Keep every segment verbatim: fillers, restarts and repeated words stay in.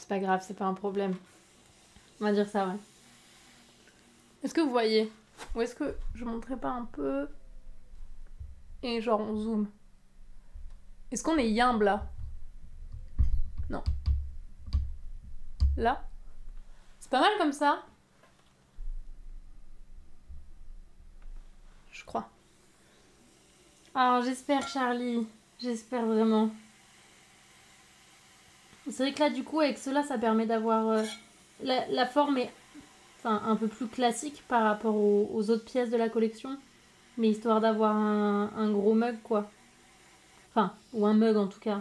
c'est pas grave, c'est pas un problème. On va dire ça, ouais. Est-ce que vous voyez? Ou est-ce que je montrais pas un peu? Et genre on zoome. Est-ce qu'on est yimbe là? Non. Là? C'est pas mal comme ça? Je crois. Alors j'espère Charlie. J'espère vraiment. C'est vrai que là du coup avec cela ça permet d'avoir... Euh, la, la forme est enfin, un peu plus classique par rapport aux, aux autres pièces de la collection. Mais histoire d'avoir un, un gros mug quoi. Enfin, ou un mug en tout cas.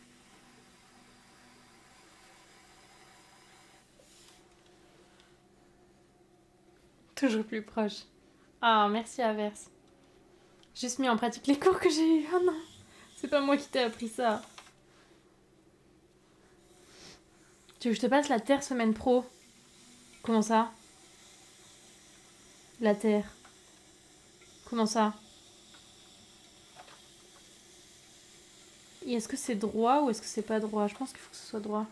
Toujours plus proche. Ah, merci Averse. J'ai juste mis en pratique les cours que j'ai eu. Oh non, c'est pas moi qui t'ai appris ça. Tu veux que je te passe la Terre semaine pro? Comment ça? La Terre. Comment ça? Et est-ce que c'est droit ou est-ce que c'est pas droit? Je pense qu'il faut que ce soit droit.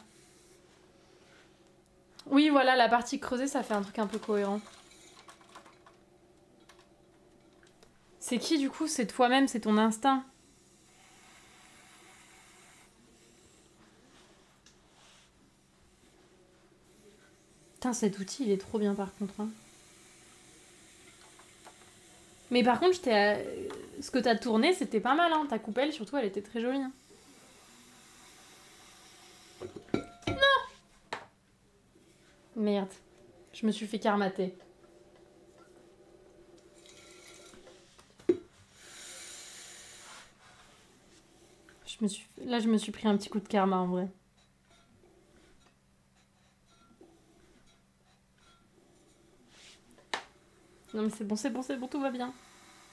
Oui, voilà, la partie creusée, ça fait un truc un peu cohérent. C'est qui du coup? C'est toi-même, c'est ton instinct. Putain, cet outil, il est trop bien par contre. Hein. Mais par contre, j'étais, ce que t'as tourné, c'était pas mal. Hein. Ta coupelle, surtout, elle était très jolie. Hein. Non! Merde. Je me suis fait karmater. Je me suis... Là, je me suis pris un petit coup de karma, en vrai. Non, mais c'est bon, c'est bon, c'est bon, tout va bien.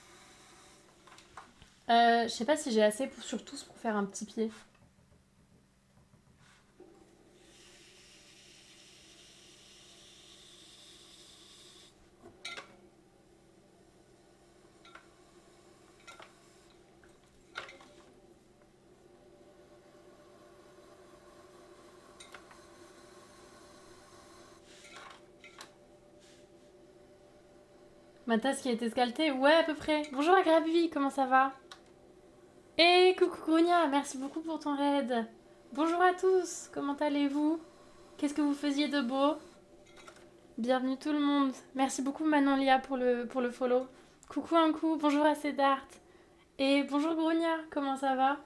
Euh, je sais pas si j'ai assez pour, sur tous pour faire un petit pied. Ma tasse qui a été scaltée? Ouais, à peu près. Bonjour à Grabuy, comment ça va? Et coucou Grunia, merci beaucoup pour ton raid. Bonjour à tous, comment allez-vous? Qu'est-ce que vous faisiez de beau? Bienvenue tout le monde. Merci beaucoup Manon Lia pour le, pour le follow. Coucou un coup, bonjour à Cédart. Et bonjour Grunia, comment ça va?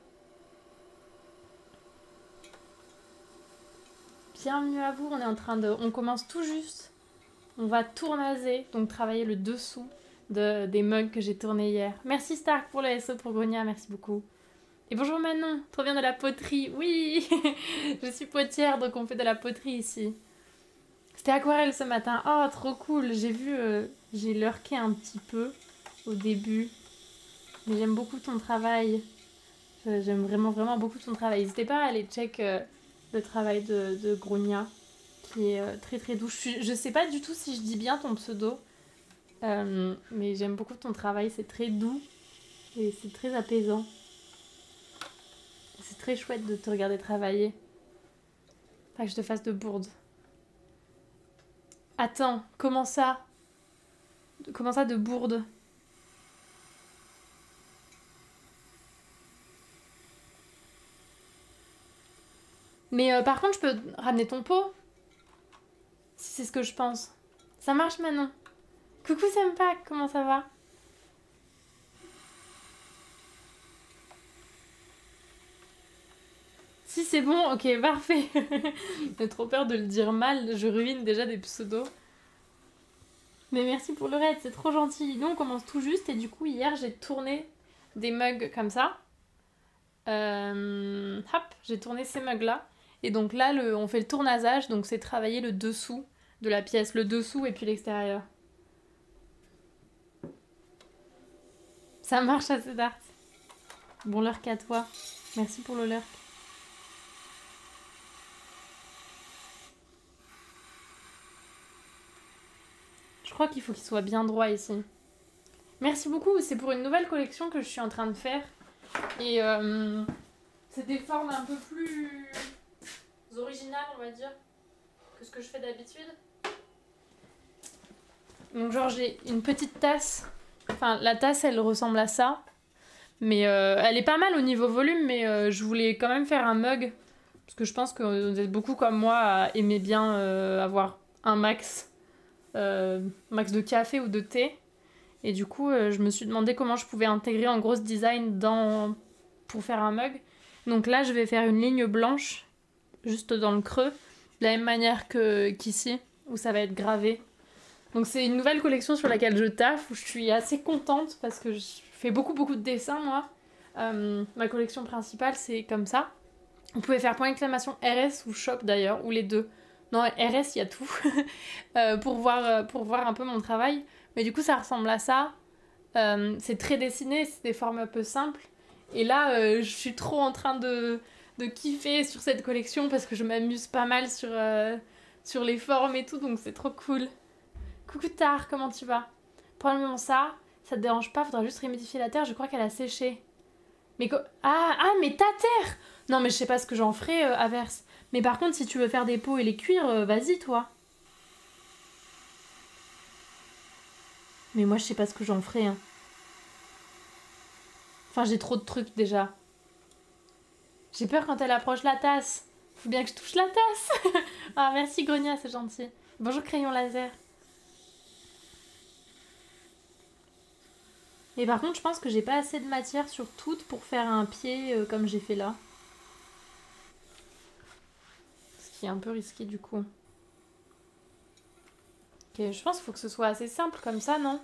Bienvenue à vous, on est en train de... On commence tout juste. On va tournaser, donc travailler le dessous de, des mugs que j'ai tournés hier. Merci Stark pour le S O pour Grunia, merci beaucoup. Et bonjour Manon, trop bien de la poterie. Oui, je suis potière, donc on fait de la poterie ici. C'était aquarelle ce matin. Oh, trop cool. J'ai vu, euh, j'ai lurké un petit peu au début. Mais j'aime beaucoup ton travail. J'aime vraiment, vraiment beaucoup ton travail. N'hésitez pas à aller check euh, le travail de, de Grunia, qui est euh, très très doux. Je, je sais pas du tout si je dis bien ton pseudo, euh, mais j'aime beaucoup ton travail. C'est très doux et c'est très apaisant. C'est très chouette de te regarder travailler. Pas que je te fasse de bourde. Attends, comment ça? Comment ça de bourde? Mais euh, par contre, je peux ramener ton pot. Si c'est ce que je pense. Ça marche Manon. Coucou Sempak, comment ça va? Si c'est bon, ok, parfait. J'ai trop peur de le dire mal, je ruine déjà des pseudos. Mais merci pour le raid, c'est trop gentil. Nous on commence tout juste et du coup hier j'ai tourné des mugs comme ça. Euh, hop, j'ai tourné ces mugs là. Et donc là le, on fait le tournasage, donc c'est travailler le dessous de la pièce, le dessous et puis l'extérieur. Ça marche assez d'art. Bon lurk à toi. Merci pour le lurk. Je crois qu'il faut qu'il soit bien droit ici. Merci beaucoup, c'est pour une nouvelle collection que je suis en train de faire. Et euh, c'est des formes un peu plus... originales, on va dire, que ce que je fais d'habitude. Donc genre j'ai une petite tasse. Enfin, la tasse, elle ressemble à ça. Mais euh, elle est pas mal au niveau volume, mais euh, je voulais quand même faire un mug. Parce que je pense que vous êtes beaucoup comme moi à aimer bien euh, avoir un max, euh, max de café ou de thé. Et du coup, euh, je me suis demandé comment je pouvais intégrer en gros ce design dans... pour faire un mug. Donc là, je vais faire une ligne blanche, juste dans le creux, de la même manière que, qu'ici, où ça va être gravé. Donc c'est une nouvelle collection sur laquelle je taffe, où je suis assez contente parce que je fais beaucoup beaucoup de dessins moi. Euh, ma collection principale c'est comme ça. Vous pouvez faire point d'exclamation R S ou shop d'ailleurs, ou les deux. Non, R S il y a tout, euh, pour, voir, pour voir un peu mon travail. Mais du coup ça ressemble à ça. Euh, c'est très dessiné, c'est des formes un peu simples. Et là euh, je suis trop en train de, de kiffer sur cette collection parce que je m'amuse pas mal sur, euh, sur les formes et tout, donc c'est trop cool. Coucou Tar, comment tu vas? Probablement ça, ça te dérange pas, faudra juste réhumidifier la terre, je crois qu'elle a séché. Mais co- ah, ah, mais ta terre! Non mais je sais pas ce que j'en ferai, euh, Averse. Mais par contre, si tu veux faire des pots et les cuire, euh, vas-y toi. Mais moi je sais pas ce que j'en ferai, hein. Enfin j'ai trop de trucs déjà. J'ai peur quand elle approche la tasse. Faut bien que je touche la tasse. Ah merci Grenia, c'est gentil. Bonjour crayon laser. Et par contre, je pense que j'ai pas assez de matière sur toutes pour faire un pied euh, comme j'ai fait là. Ce qui est un peu risqué du coup. Ok, je pense qu'il faut que ce soit assez simple comme ça, non?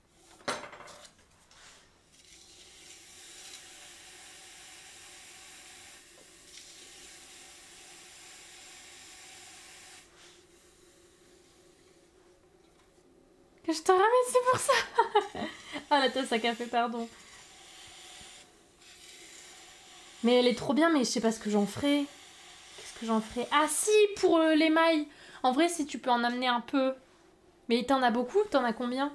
Que je te ramène, c'est pour ça. Ah la tasse à café, pardon. Mais elle est trop bien, mais je sais pas ce que j'en ferai. Qu'est-ce que j'en ferai? Ah si, pour euh, l'émail. En vrai, si tu peux en amener un peu. Mais t'en as beaucoup? T'en as combien?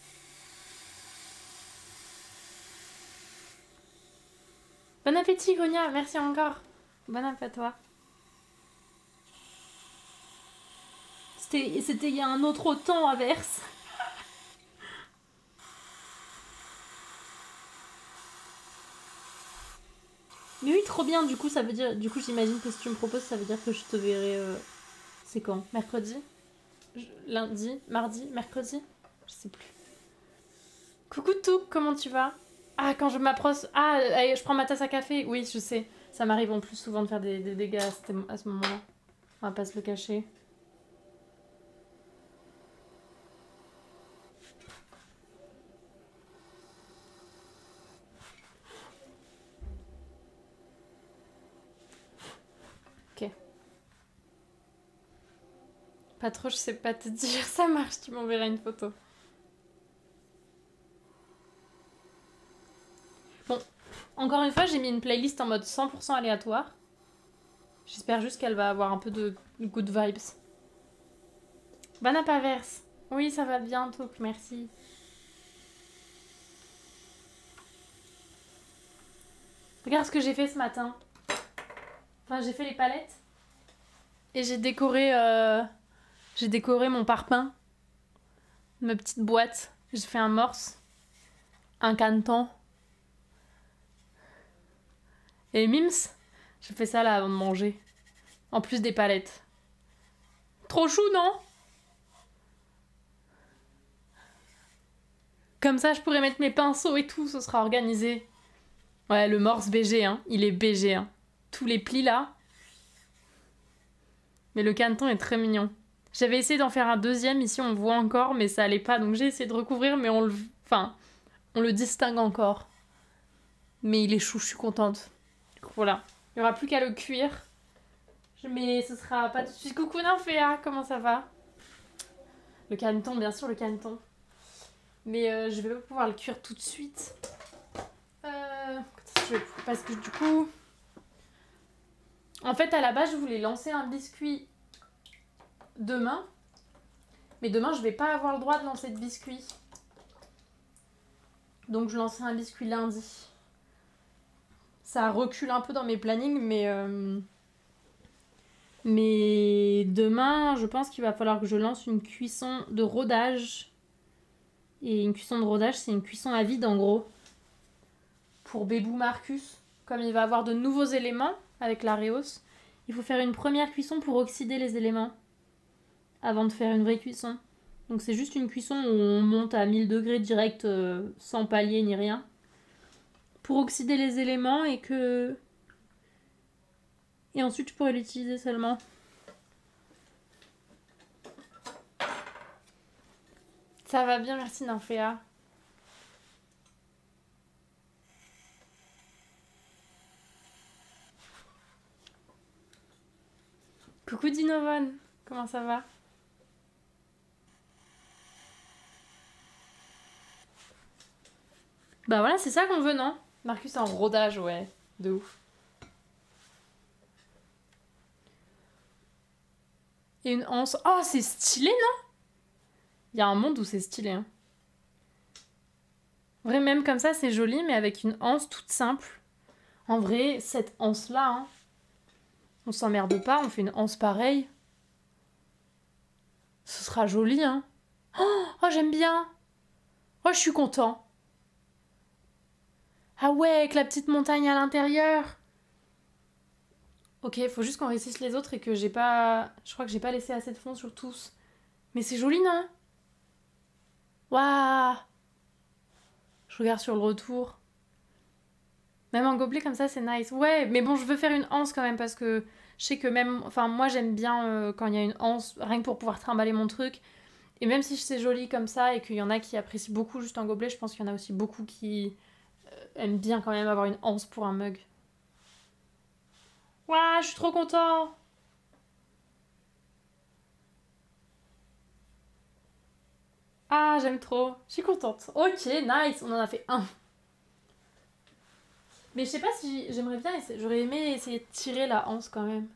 Bon appétit, Gonia. Merci encore. Bon appétit à toi. C'était c'était il y a un autre temps, Averse. Mais oui, trop bien. Du coup, ça veut dire... Du coup, j'imagine que si tu me proposes, ça veut dire que je te verrai... Euh... C'est quand? Mercredi? Je- Lundi? Mardi? Mercredi? Je sais plus. Coucou tout, comment tu vas? Ah, quand je m'approche... Ah, allez, je prends ma tasse à café. Oui, je sais. Ça m'arrive en plus souvent de faire des, des dégâts à ce, à ce moment-là. On va pas se le cacher. Ok. Pas trop, je sais pas te dire. Ça marche, tu m'enverras une photo. Bon, encore une fois, j'ai mis une playlist en mode cent pour cent aléatoire. J'espère juste qu'elle va avoir un peu de good vibes. Bon apaverse. Oui, ça va bien, Touk, merci. Regarde ce que j'ai fait ce matin. Enfin, j'ai fait les palettes. Et j'ai décoré... Euh... J'ai décoré mon parpaing. Ma petite boîte. J'ai fait un morse. Un caneton. Et mims. J'ai fait ça là avant de manger. En plus des palettes. Trop chou, non? Comme ça, je pourrais mettre mes pinceaux et tout, ce sera organisé. Ouais, le morse B G, hein. Il est B G, hein. Tous les plis là. Mais le caneton est très mignon. J'avais essayé d'en faire un deuxième, ici on le voit encore, mais ça allait pas. Donc j'ai essayé de recouvrir, mais on le... Enfin, on le distingue encore. Mais il est chou, je suis contente. Du coup, voilà. Il n'y aura plus qu'à le cuire. Mais ce sera pas tout de suite. Coucou Nymphéa, comment ça va? Le caneton, bien sûr, le caneton. Mais euh, je vais pas pouvoir le cuire tout de suite. Euh, je vais... Parce que du coup... En fait, à la base, je voulais lancer un biscuit demain. Mais demain, je vais pas avoir le droit de lancer de biscuit. Donc, je lancerai un biscuit lundi. Ça recule un peu dans mes plannings, mais... Euh... Mais demain, je pense qu'il va falloir que je lance une cuisson de rodage. Et une cuisson de rodage, c'est une cuisson à vide en gros. Pour Bébou Marcus, comme il va avoir de nouveaux éléments avec la Réos, il faut faire une première cuisson pour oxyder les éléments avant de faire une vraie cuisson. Donc c'est juste une cuisson où on monte à mille degrés direct, euh, sans palier ni rien, pour oxyder les éléments et que... Et ensuite je pourrais l'utiliser seulement. Ça va bien, merci Nymphéa. Coucou Dinovan, comment ça va? Bah voilà, c'est ça qu'on veut, non? Marcus en rodage, ouais, de ouf. Et une anse. Oh, c'est stylé, non? Il y a un monde où c'est stylé, hein. En vrai, même comme ça, c'est joli, mais avec une anse toute simple. En vrai, cette anse-là, hein, on s'emmerde pas, on fait une anse pareille. Ce sera joli, hein. Oh, oh j'aime bien. Oh, je suis content. Ah ouais, avec la petite montagne à l'intérieur. Ok, faut juste qu'on réussisse les autres et que j'ai pas... Je crois que j'ai pas laissé assez de fond sur tous. Mais c'est joli, non? Waouh! Je regarde sur le retour. Même en gobelet comme ça, c'est nice. Ouais, mais bon, je veux faire une anse quand même parce que je sais que même... Enfin, moi, j'aime bien euh, quand il y a une anse, rien que pour pouvoir trimballer mon truc. Et même si c'est joli comme ça et qu'il y en a qui apprécient beaucoup juste en gobelet, je pense qu'il y en a aussi beaucoup qui euh, aiment bien quand même avoir une anse pour un mug. Waouh, je suis trop content! Ah, j'aime trop. Je suis contente. Ok, nice, on en a fait un. Mais je sais pas si j'aimerais bien essayer. J'aurais aimé essayer de tirer la anse quand même.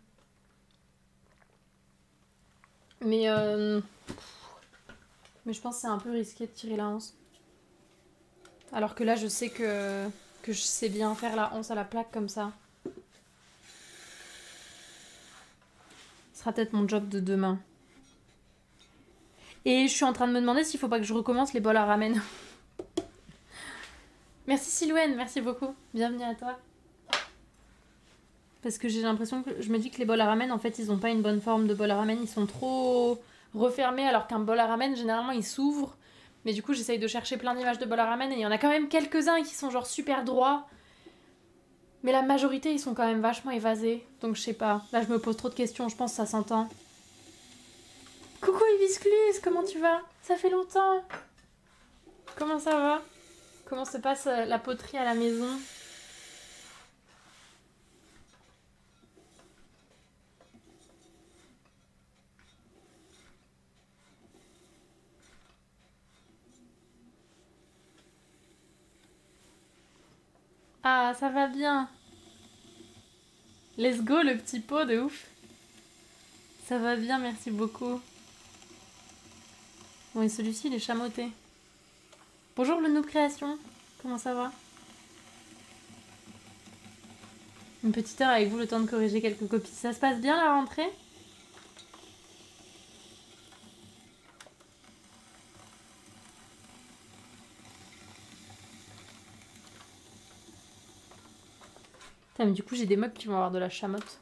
Mais euh... Mais je pense que c'est un peu risqué de tirer la anse. Alors que là, je sais que que je sais bien faire la anse à la plaque comme ça. Ce sera peut-être mon job de demain. Et je suis en train de me demander s'il faut pas que je recommence les bols à ramen. Merci Silouane, merci beaucoup. Bienvenue à toi. Parce que j'ai l'impression que je me dis que les bols à ramen, en fait, ils ont pas une bonne forme de bol à ramen. Ils sont trop refermés, alors qu'un bol à ramen, généralement, il s'ouvre. Mais du coup, j'essaye de chercher plein d'images de bol à ramen et il y en a quand même quelques-uns qui sont genre super droits. Mais la majorité, ils sont quand même vachement évasés. Donc je sais pas. Là, je me pose trop de questions. Je pense que ça s'entend. Coucou Hibiscus, comment tu vas? Ça fait longtemps. Comment ça va? Comment se passe la poterie à la maison? Ah, ça va bien. Let's go, le petit pot de ouf. Ça va bien, merci beaucoup. Bon, et celui-ci, il est chamoté. Bonjour le noob création. Comment ça va? Une petite heure avec vous, le temps de corriger quelques copies. Ça se passe bien la rentrée? Putain, mais du coup, j'ai des mobs qui vont avoir de la chamotte.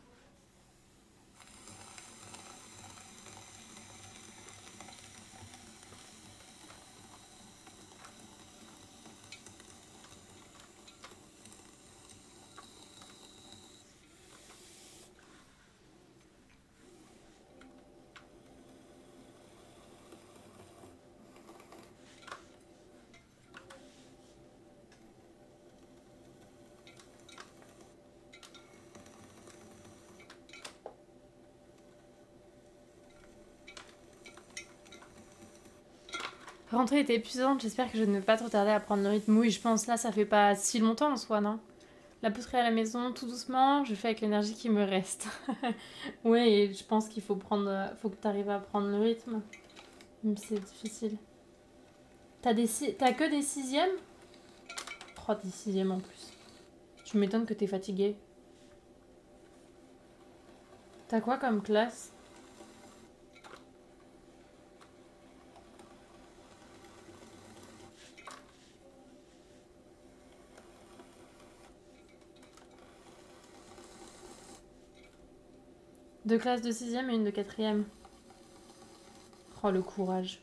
La rentrée était épuisante, j'espère que je ne vais pas trop tarder à prendre le rythme. Oui, je pense, là, ça fait pas si longtemps en soi, non? La poterie à la maison, tout doucement, je fais avec l'énergie qui me reste. Ouais, et je pense qu'il faut prendre, faut que tu arrives à prendre le rythme. Même si c'est difficile. T'as des si... T'as que des sixièmes? Oh, des sixièmes en plus. Je m'étonne que t'es fatiguée. T'as quoi comme classe? Deux classes de sixième et une de quatrième. Oh, le courage.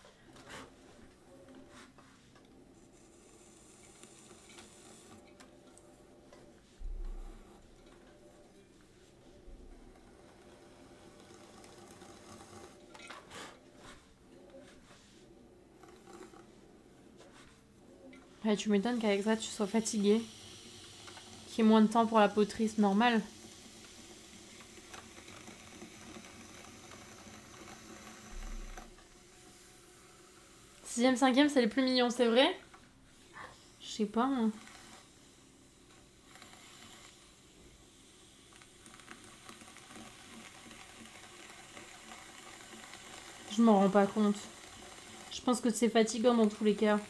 Ouais, tu m'étonnes qu'avec ça, tu sois fatiguée. Qu'il y ait moins de temps pour la poterie, c'est normal. Sixième, cinquième, c'est les plus mignons, c'est vrai? Je sais pas, moi. Je m'en rends pas compte. Je pense que c'est fatigant dans tous les cas.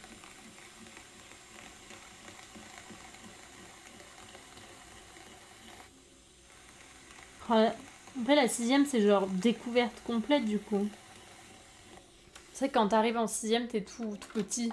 En fait, la sixième, c'est genre découverte complète, du coup. C'est vrai que quand t'arrives en sixième, t'es tout, tout petit.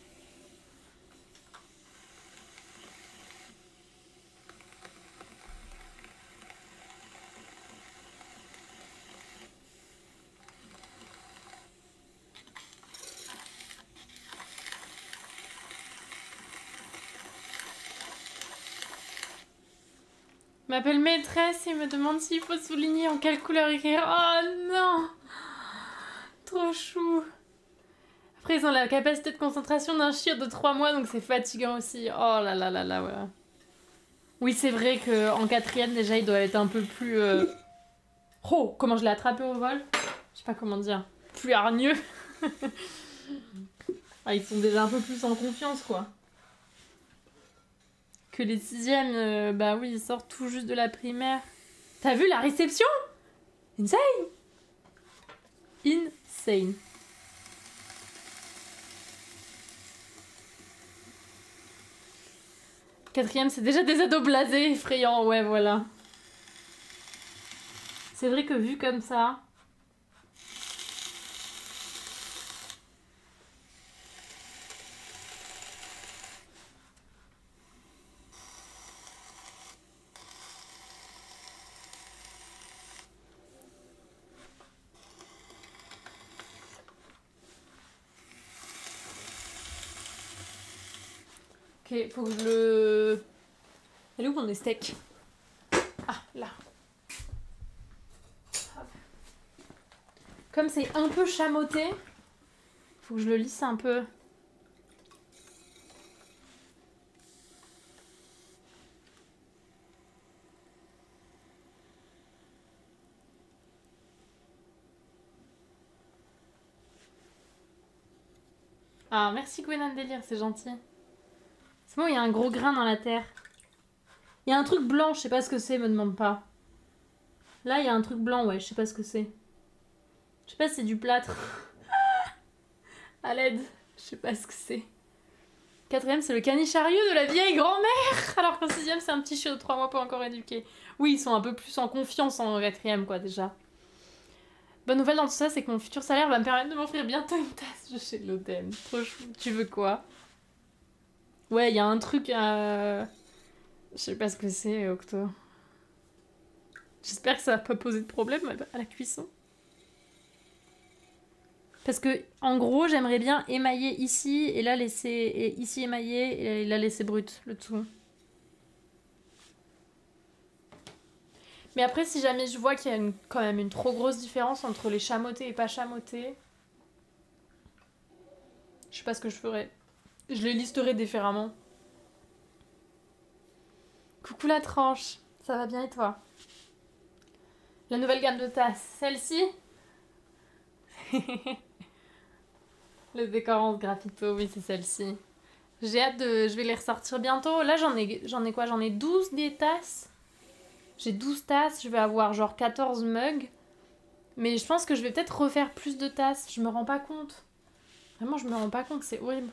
M'appelle maîtresse et me demande s'il faut souligner en quelle couleur écrire. Oh non! Trop chou! Après, ils ont la capacité de concentration d'un chien de trois mois, donc c'est fatigant aussi. Oh là là là là, voilà. Oui, c'est vrai qu'en quatrième, déjà, il doit être un peu plus... Euh... Oh, comment je l'ai attrapé au vol? Je sais pas comment dire. Plus hargneux. Ah, ils sont déjà un peu plus en confiance, quoi. Que les sixièmes, euh, bah oui, ils sortent tout juste de la primaire. T'as vu la réception? Insane! Insane. Quatrième, c'est déjà des ados blasés, effrayants, ouais, voilà. C'est vrai que vu comme ça... Ok, faut que je le... Elle est où mon steak? Ah, là. Comme c'est un peu chamoté, faut que je le lisse un peu. Ah, merci Gwenan Délire, c'est gentil. C'est bon, il y a un gros grain dans la terre. Il y a un truc blanc, je sais pas ce que c'est, me demande pas. Là, il y a un truc blanc, ouais, je sais pas ce que c'est. Je sais pas si c'est du plâtre. À l'aide, je sais pas ce que c'est. Quatrième, c'est le canicharieux de la vieille grand-mère. Alors qu'en sixième, c'est un petit chiot de trois mois pas encore éduqué. Oui, ils sont un peu plus en confiance en quatrième, quoi, déjà. Bonne nouvelle dans tout ça, c'est que mon futur salaire va me permettre de m'offrir bientôt une tasse de chez l'Odem. Trop chou. Tu veux quoi? Ouais, il y a un truc à... Je sais pas ce que c'est, Octo. J'espère que ça va pas poser de problème à la cuisson. Parce que, en gros, j'aimerais bien émailler ici, et là laisser... Et ici émailler, et là laisser brut, le tout. Mais après, si jamais je vois qu'il y a une, quand même une trop grosse différence entre les chamotés et pas chamotés, je sais pas ce que je ferais. Je les listerai différemment. Coucou la tranche, ça va bien et toi? La nouvelle gamme de tasses, celle-ci? Le décor en graffito, oui c'est celle-ci. J'ai hâte de... Je vais les ressortir bientôt. Là j'en ai, j'en ai quoi? J'en ai douze des tasses. J'ai douze tasses, je vais avoir genre quatorze mugs. Mais je pense que je vais peut-être refaire plus de tasses, je me rends pas compte. Vraiment je me rends pas compte, c'est horrible.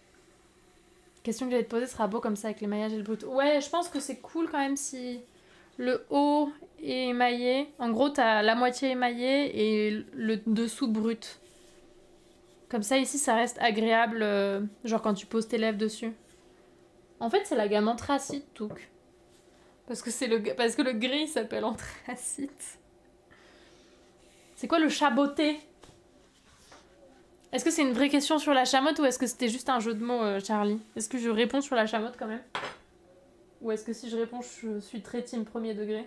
Question que j'allais te poser, sera beau comme ça avec les maillages et le brut. Ouais, je pense que c'est cool quand même si le haut est émaillé. En gros, t'as la moitié émaillée et le dessous brut. Comme ça, ici, ça reste agréable, euh, genre quand tu poses tes lèvres dessus. En fait, c'est la gamme anthracite, Touk. Parce que, c'est le, parce que le gris s'appelle anthracite. C'est quoi le chaboté? Est-ce que c'est une vraie question sur la chamotte ou est-ce que c'était juste un jeu de mots, euh, Charlie? Est-ce que je réponds sur la chamotte quand même? Ou est-ce que si je réponds, je suis très team premier degré?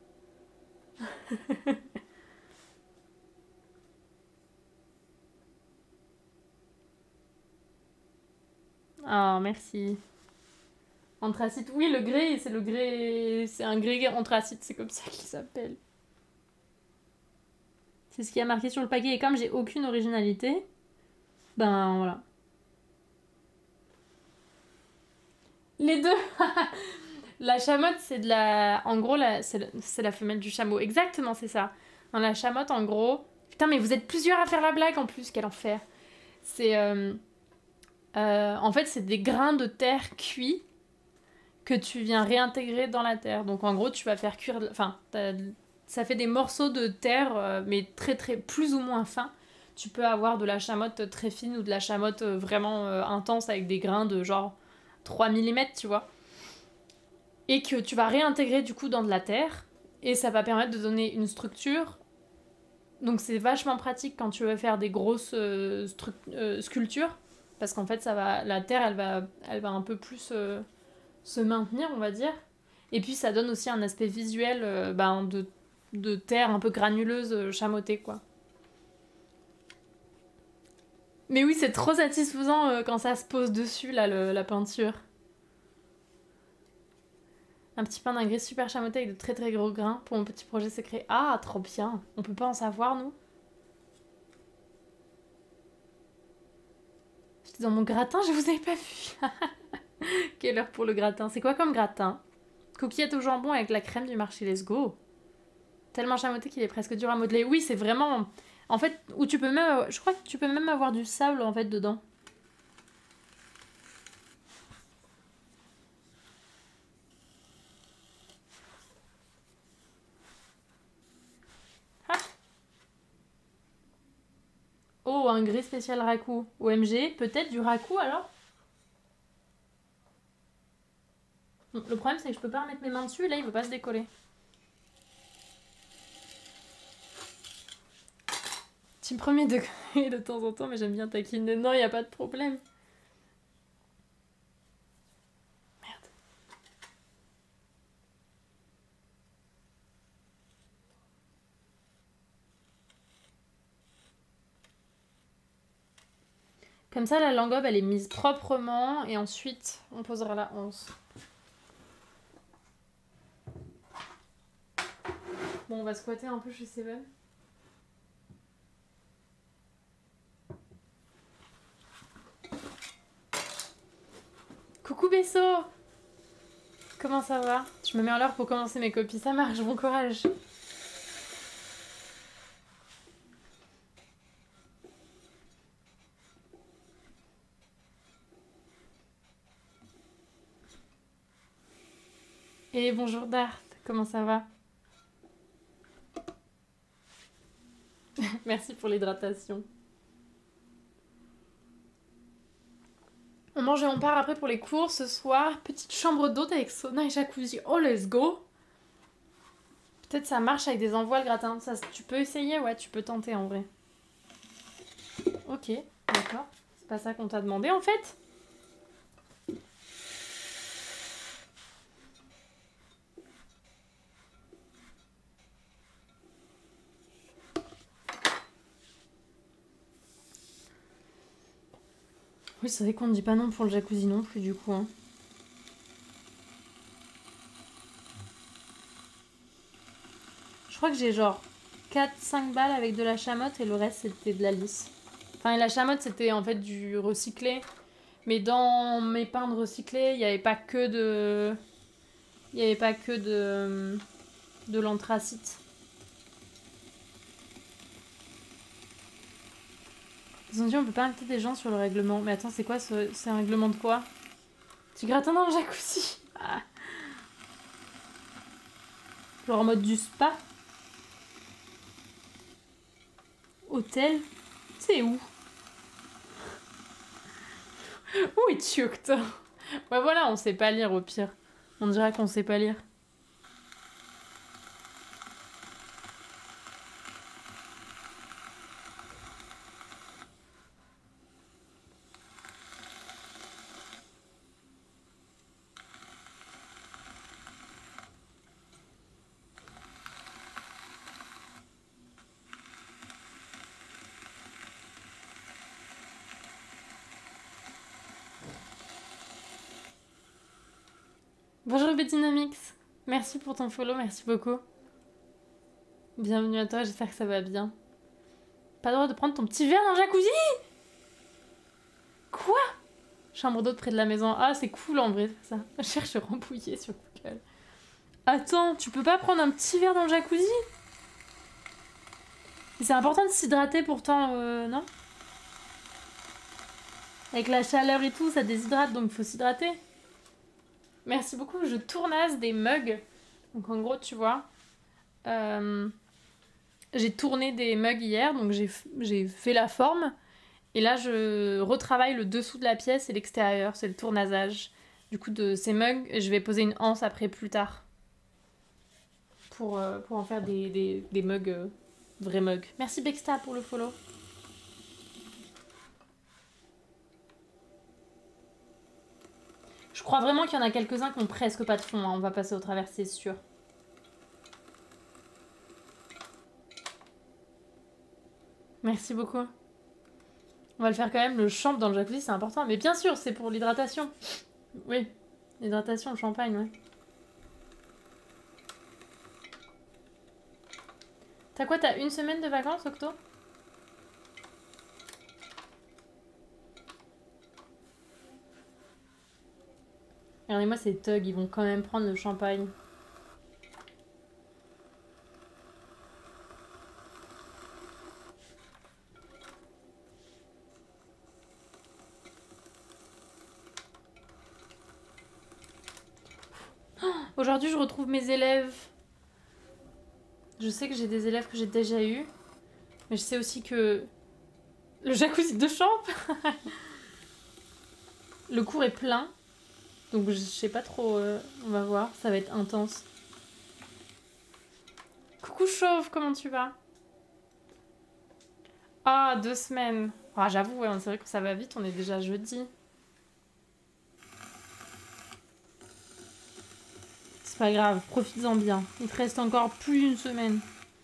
Ah, oh, merci. Anthracite, oui, le grès, c'est le grès... C'est un grès anthracite, c'est comme ça qu'il s'appelle. C'est ce qui a marqué sur le paquet. Et comme j'ai aucune originalité, ben voilà. Les deux. La chamotte, c'est de la... En gros, la... c'est la femelle du chameau. Exactement, c'est ça. Dans la chamotte, en gros... Putain, mais vous êtes plusieurs à faire la blague, en plus. Quel enfer. C'est... Euh... Euh... En fait, c'est des grains de terre cuits que tu viens réintégrer dans la terre. Donc, en gros, tu vas faire cuire... Enfin, ça fait des morceaux de terre, euh, mais très, très... plus ou moins fins. Tu peux avoir de la chamotte très fine ou de la chamotte vraiment euh, intense avec des grains de genre trois millimètres, tu vois. Et que tu vas réintégrer du coup dans de la terre. Et ça va permettre de donner une structure. Donc c'est vachement pratique quand tu veux faire des grosses euh, euh, sculptures. Parce qu'en fait, ça va, la terre, elle va, elle va un peu plus euh, se maintenir, on va dire. Et puis ça donne aussi un aspect visuel euh, ben, de, de terre un peu granuleuse, euh, chamottée, quoi. Mais oui, c'est trop satisfaisant euh, quand ça se pose dessus, là, le, la peinture. Un petit pain d'ingrès super chamoté avec de très très gros grains pour mon petit projet secret. Ah, trop bien. On peut pas en savoir, nous? J'étais dans mon gratin, je vous avais pas vu. Quelle heure pour le gratin? C'est quoi comme gratin? Coquillette au jambon avec la crème du marché, let's go. Tellement chamoté qu'il est presque dur à modeler. Oui, c'est vraiment... En fait, où tu peux même... Je crois que tu peux même avoir du sable, en fait, dedans. Ah. Oh, un gris spécial raku. O M G, peut-être du raku, alors? Le problème, c'est que je peux pas remettre mes mains dessus, et là, il veut pas se décoller. Team premier degré de temps en temps, mais j'aime bien taquiner. Non, y a pas de problème. Merde. Comme ça, la langobe, elle est mise proprement, et ensuite, on posera la once. Bon, on va squatter un peu chez Seven. Coucou Besso! Comment ça va? Je me mets en l'heure pour commencer mes copies, ça marche, bon courage! Et bonjour Dart, comment ça va? Merci pour l'hydratation. On mange et on part après pour les cours ce soir. Petite chambre d'hôte avec sauna et jacuzzi. Oh, let's go! Peut-être ça marche avec des envois le gratin. Ça, tu peux essayer? Ouais, tu peux tenter en vrai. Ok, d'accord. C'est pas ça qu'on t'a demandé en fait? Oui, c'est vrai qu'on ne dit pas non pour le jacuzzi non plus du coup. Hein. Je crois que j'ai genre quatre cinq balles avec de la chamotte et le reste c'était de la lisse. Enfin, et la chamotte c'était en fait du recyclé. Mais dans mes pains de recyclé, il n'y avait pas que de... Il n'y avait pas que de... de l'anthracite. Ils ont dit on peut pas inviter des gens sur le règlement. Mais attends, c'est quoi ce... C'est un règlement de quoi? Tu gratins dans le jacuzzi. Ah. Genre en mode du spa. Hôtel. C'est où? Où es-tu, Octo? Ouais, voilà, on sait pas lire au pire. On dirait qu'on sait pas lire. Bonjour Bettinamix, merci pour ton follow, merci beaucoup. Bienvenue à toi, j'espère que ça va bien. Pas le droit de prendre ton petit verre dans le jacuzzi? Quoi? Chambre d'hôte près de la maison. Ah, c'est cool en vrai, ça. Je cherche Rambouillet sur Google. Attends, tu peux pas prendre un petit verre dans le jacuzzi? C'est important de s'hydrater pourtant, euh, non? Avec la chaleur et tout, ça déshydrate, donc il faut s'hydrater. Merci beaucoup, je tournasse des mugs. Donc en gros, tu vois, euh, j'ai tourné des mugs hier, donc j'ai fait la forme. Et là, je retravaille le dessous de la pièce et l'extérieur, c'est le tournasage. Du coup, de ces mugs, je vais poser une anse après plus tard. Pour, euh, pour en faire des, des, des mugs, euh, vrais mugs. Merci Bexta pour le follow. Je crois vraiment qu'il y en a quelques-uns qui ont presque pas de fond. Hein. On va passer au travers, c'est sûr. Merci beaucoup. On va le faire quand même. Le champ dans le jacuzzi, c'est important. Mais bien sûr, c'est pour l'hydratation. Oui, l'hydratation, le champagne, ouais. T'as quoi? T'as une semaine de vacances, Octo? Regardez-moi ces thugs, ils vont quand même prendre le champagne. Oh, aujourd'hui, je retrouve mes élèves. Je sais que j'ai des élèves que j'ai déjà eus. Mais je sais aussi que... Le jacuzzi de champ. Le cours est plein. Donc je sais pas trop, euh, on va voir, ça va être intense. Coucou Chauve, comment tu vas? Ah, deux semaines. Ah, j'avoue, ouais, c'est vrai que ça va vite, on est déjà jeudi. C'est pas grave, profites-en bien. Il te reste encore plus d'une semaine.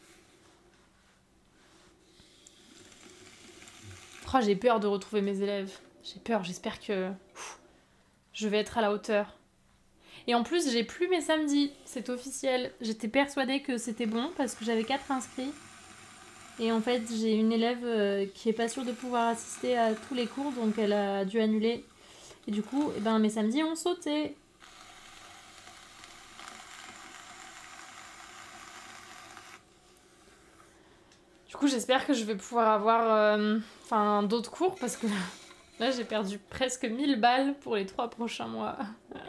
Oh, j'ai peur de retrouver mes élèves. J'ai peur, j'espère que... Ouf, je vais être à la hauteur. Et en plus, j'ai plus mes samedis, c'est officiel. J'étais persuadée que c'était bon parce que j'avais quatre inscrits. Et en fait, j'ai une élève euh, qui est pas sûre de pouvoir assister à tous les cours, donc elle a dû annuler. Et du coup, eh ben, mes samedis ont sauté. Du coup, j'espère que je vais pouvoir avoir euh, enfin, d'autres cours parce que là, j'ai perdu presque mille balles pour les trois prochains mois.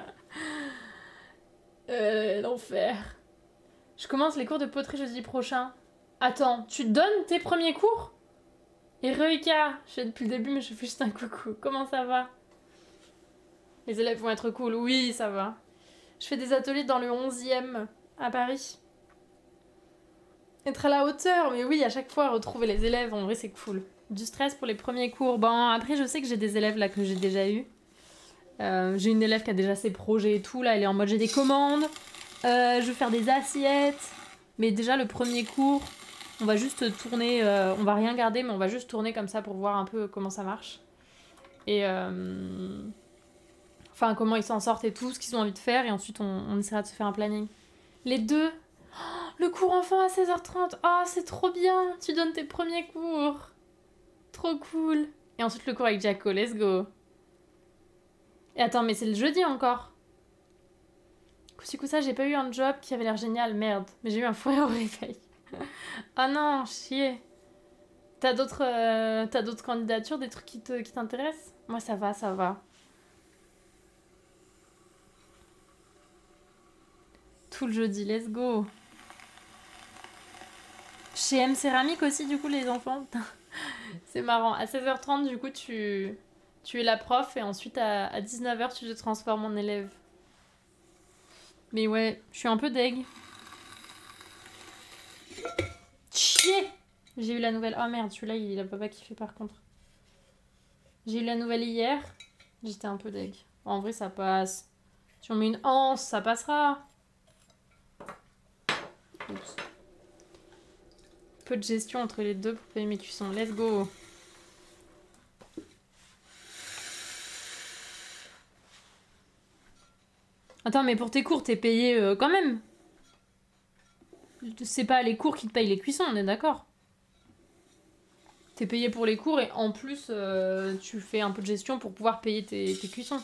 euh, L'enfer. Je commence les cours de poterie jeudi prochain. Attends, tu donnes tes premiers cours? Heroica, je fais depuis le début mais je fais juste un coucou. Comment ça va? Les élèves vont être cool. Oui, ça va. Je fais des ateliers dans le onzième à Paris. Être à la hauteur, mais oui, à chaque fois, retrouver les élèves, en vrai, c'est cool. Du stress pour les premiers cours. Bon, après, je sais que j'ai des élèves là que j'ai déjà eu. Euh, j'ai une élève qui a déjà ses projets et tout. Là, elle est en mode j'ai des commandes. Euh, je veux faire des assiettes. Mais déjà, le premier cours, on va juste tourner. Euh, on va rien garder, mais on va juste tourner comme ça pour voir un peu comment ça marche. Et. Euh... Enfin, comment ils s'en sortent et tout, ce qu'ils ont envie de faire. Et ensuite, on, on essaiera de se faire un planning. Les deux. Oh, le cours enfant à seize heures trente. Ah, oh, c'est trop bien. Tu donnes tes premiers cours. Trop cool. Et ensuite, le cours avec Jaco. Let's go. Et attends, mais c'est le jeudi encore. Du coup, ça, j'ai pas eu un job qui avait l'air génial. Merde. Mais j'ai eu un foyer au réveil. Ah non, chier. T'as d'autres euh, t'as d'autres candidatures, des trucs qui te, qui t'intéressent? Moi, ça va, ça va. Tout le jeudi, let's go. Chez M Céramique aussi, du coup, les enfants. C'est marrant. À seize heures trente, du coup, tu, tu es la prof et ensuite à, à dix-neuf heures, tu te transformes en élève. Mais ouais, je suis un peu deg. Chier! J'ai eu la nouvelle. Oh merde, celui-là, il a pas kiffé par contre. J'ai eu la nouvelle hier. J'étais un peu deg. En vrai, ça passe. Si on met une anse, ça passera. Oups. Peu de gestion entre les deux pour payer mes cuissons. Let's go! Attends, mais pour tes cours, t'es payé euh, quand même. C'est pas les cours qui te payent les cuissons, on est d'accord. T'es payé pour les cours et en plus, euh, tu fais un peu de gestion pour pouvoir payer tes, tes cuissons.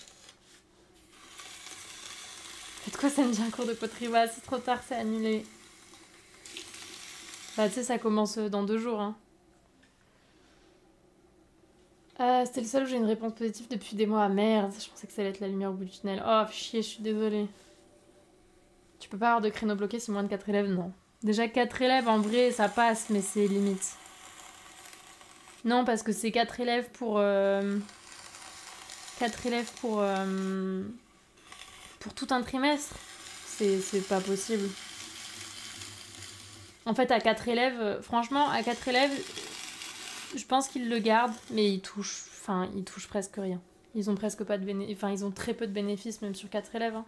Faites quoi samedi un cours de poterie? Ouais, c'est trop tard, c'est annulé. Bah, tu sais, ça commence dans deux jours. Hein. Ah, c'était le seul où j'ai une réponse positive depuis des mois. Merde, je pensais que ça allait être la lumière au bout du tunnel. Oh, chier, je suis désolée. Tu peux pas avoir de créneau bloqué si moins de quatre élèves? Non. Déjà, quatre élèves, en vrai, ça passe, mais c'est limite. Non, parce que c'est quatre élèves pour... Euh... quatre élèves pour... Euh... pour tout un trimestre. C'est, c'est pas possible. En fait, à quatre élèves... Franchement, à quatre élèves, je pense qu'ils le gardent, mais ils touchent... Enfin, ils touchent presque rien. Ils ont presque pas de bénéfices... Enfin, ils ont très peu de bénéfices, même sur quatre élèves. Hein.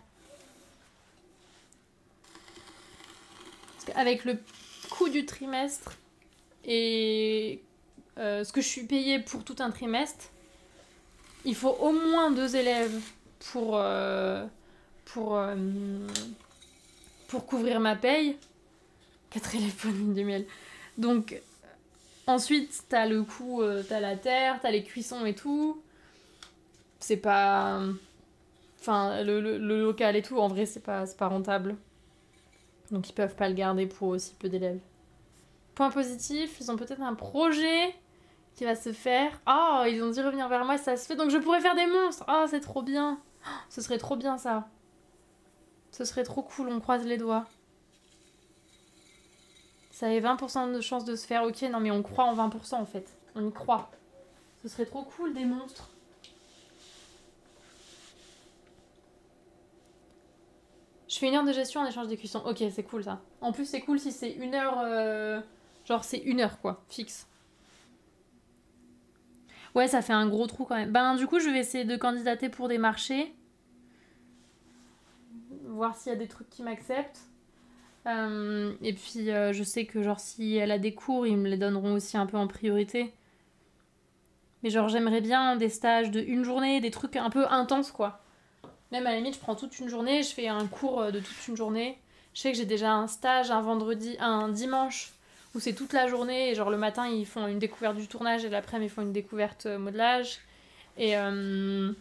Parce qu'avec le coût du trimestre et euh, ce que je suis payée pour tout un trimestre, il faut au moins deux élèves pour, euh, pour, euh, pour couvrir ma paye. Quatre élèves pour une du miel. Donc, ensuite, t'as le coût, euh, t'as la terre, t'as les cuissons et tout. C'est pas... Enfin, le, le, le local et tout, en vrai, c'est pas, c'est pas rentable. Donc, ils peuvent pas le garder pour aussi peu d'élèves. Point positif, ils ont peut-être un projet qui va se faire. Oh, ils ont dit revenir vers moi, ça se fait. Donc je pourrais faire des monstres. Oh, c'est trop bien. Oh, ce serait trop bien, ça. Ce serait trop cool, on croise les doigts. Ça avait vingt pour cent de chance de se faire. Ok, non mais on croit en vingt pour cent en fait. On y croit. Ce serait trop cool, des monstres. Je fais une heure de gestion en échange des cuissons. Ok, c'est cool ça. En plus, c'est cool si c'est une heure... Euh... Genre, c'est une heure quoi, fixe. Ouais, ça fait un gros trou quand même. Ben, du coup, je vais essayer de candidater pour des marchés. Voir s'il y a des trucs qui m'acceptent. Euh, et puis, euh, je sais que, genre, si elle a des cours, ils me les donneront aussi un peu en priorité. Mais, genre, j'aimerais bien des stages de une journée, des trucs un peu intenses, quoi. Même à la limite, je prends toute une journée, je fais un cours de toute une journée. Je sais que j'ai déjà un stage un vendredi, un dimanche, où c'est toute la journée. Et genre, le matin, ils font une découverte du tournage et l'après-midi, ils font une découverte modelage. Et... Euh,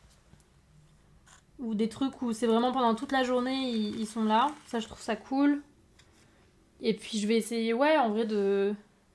ou des trucs où c'est vraiment pendant toute la journée, ils, ils sont là. Ça, je trouve ça cool. Et puis, je vais essayer, ouais, en vrai, de...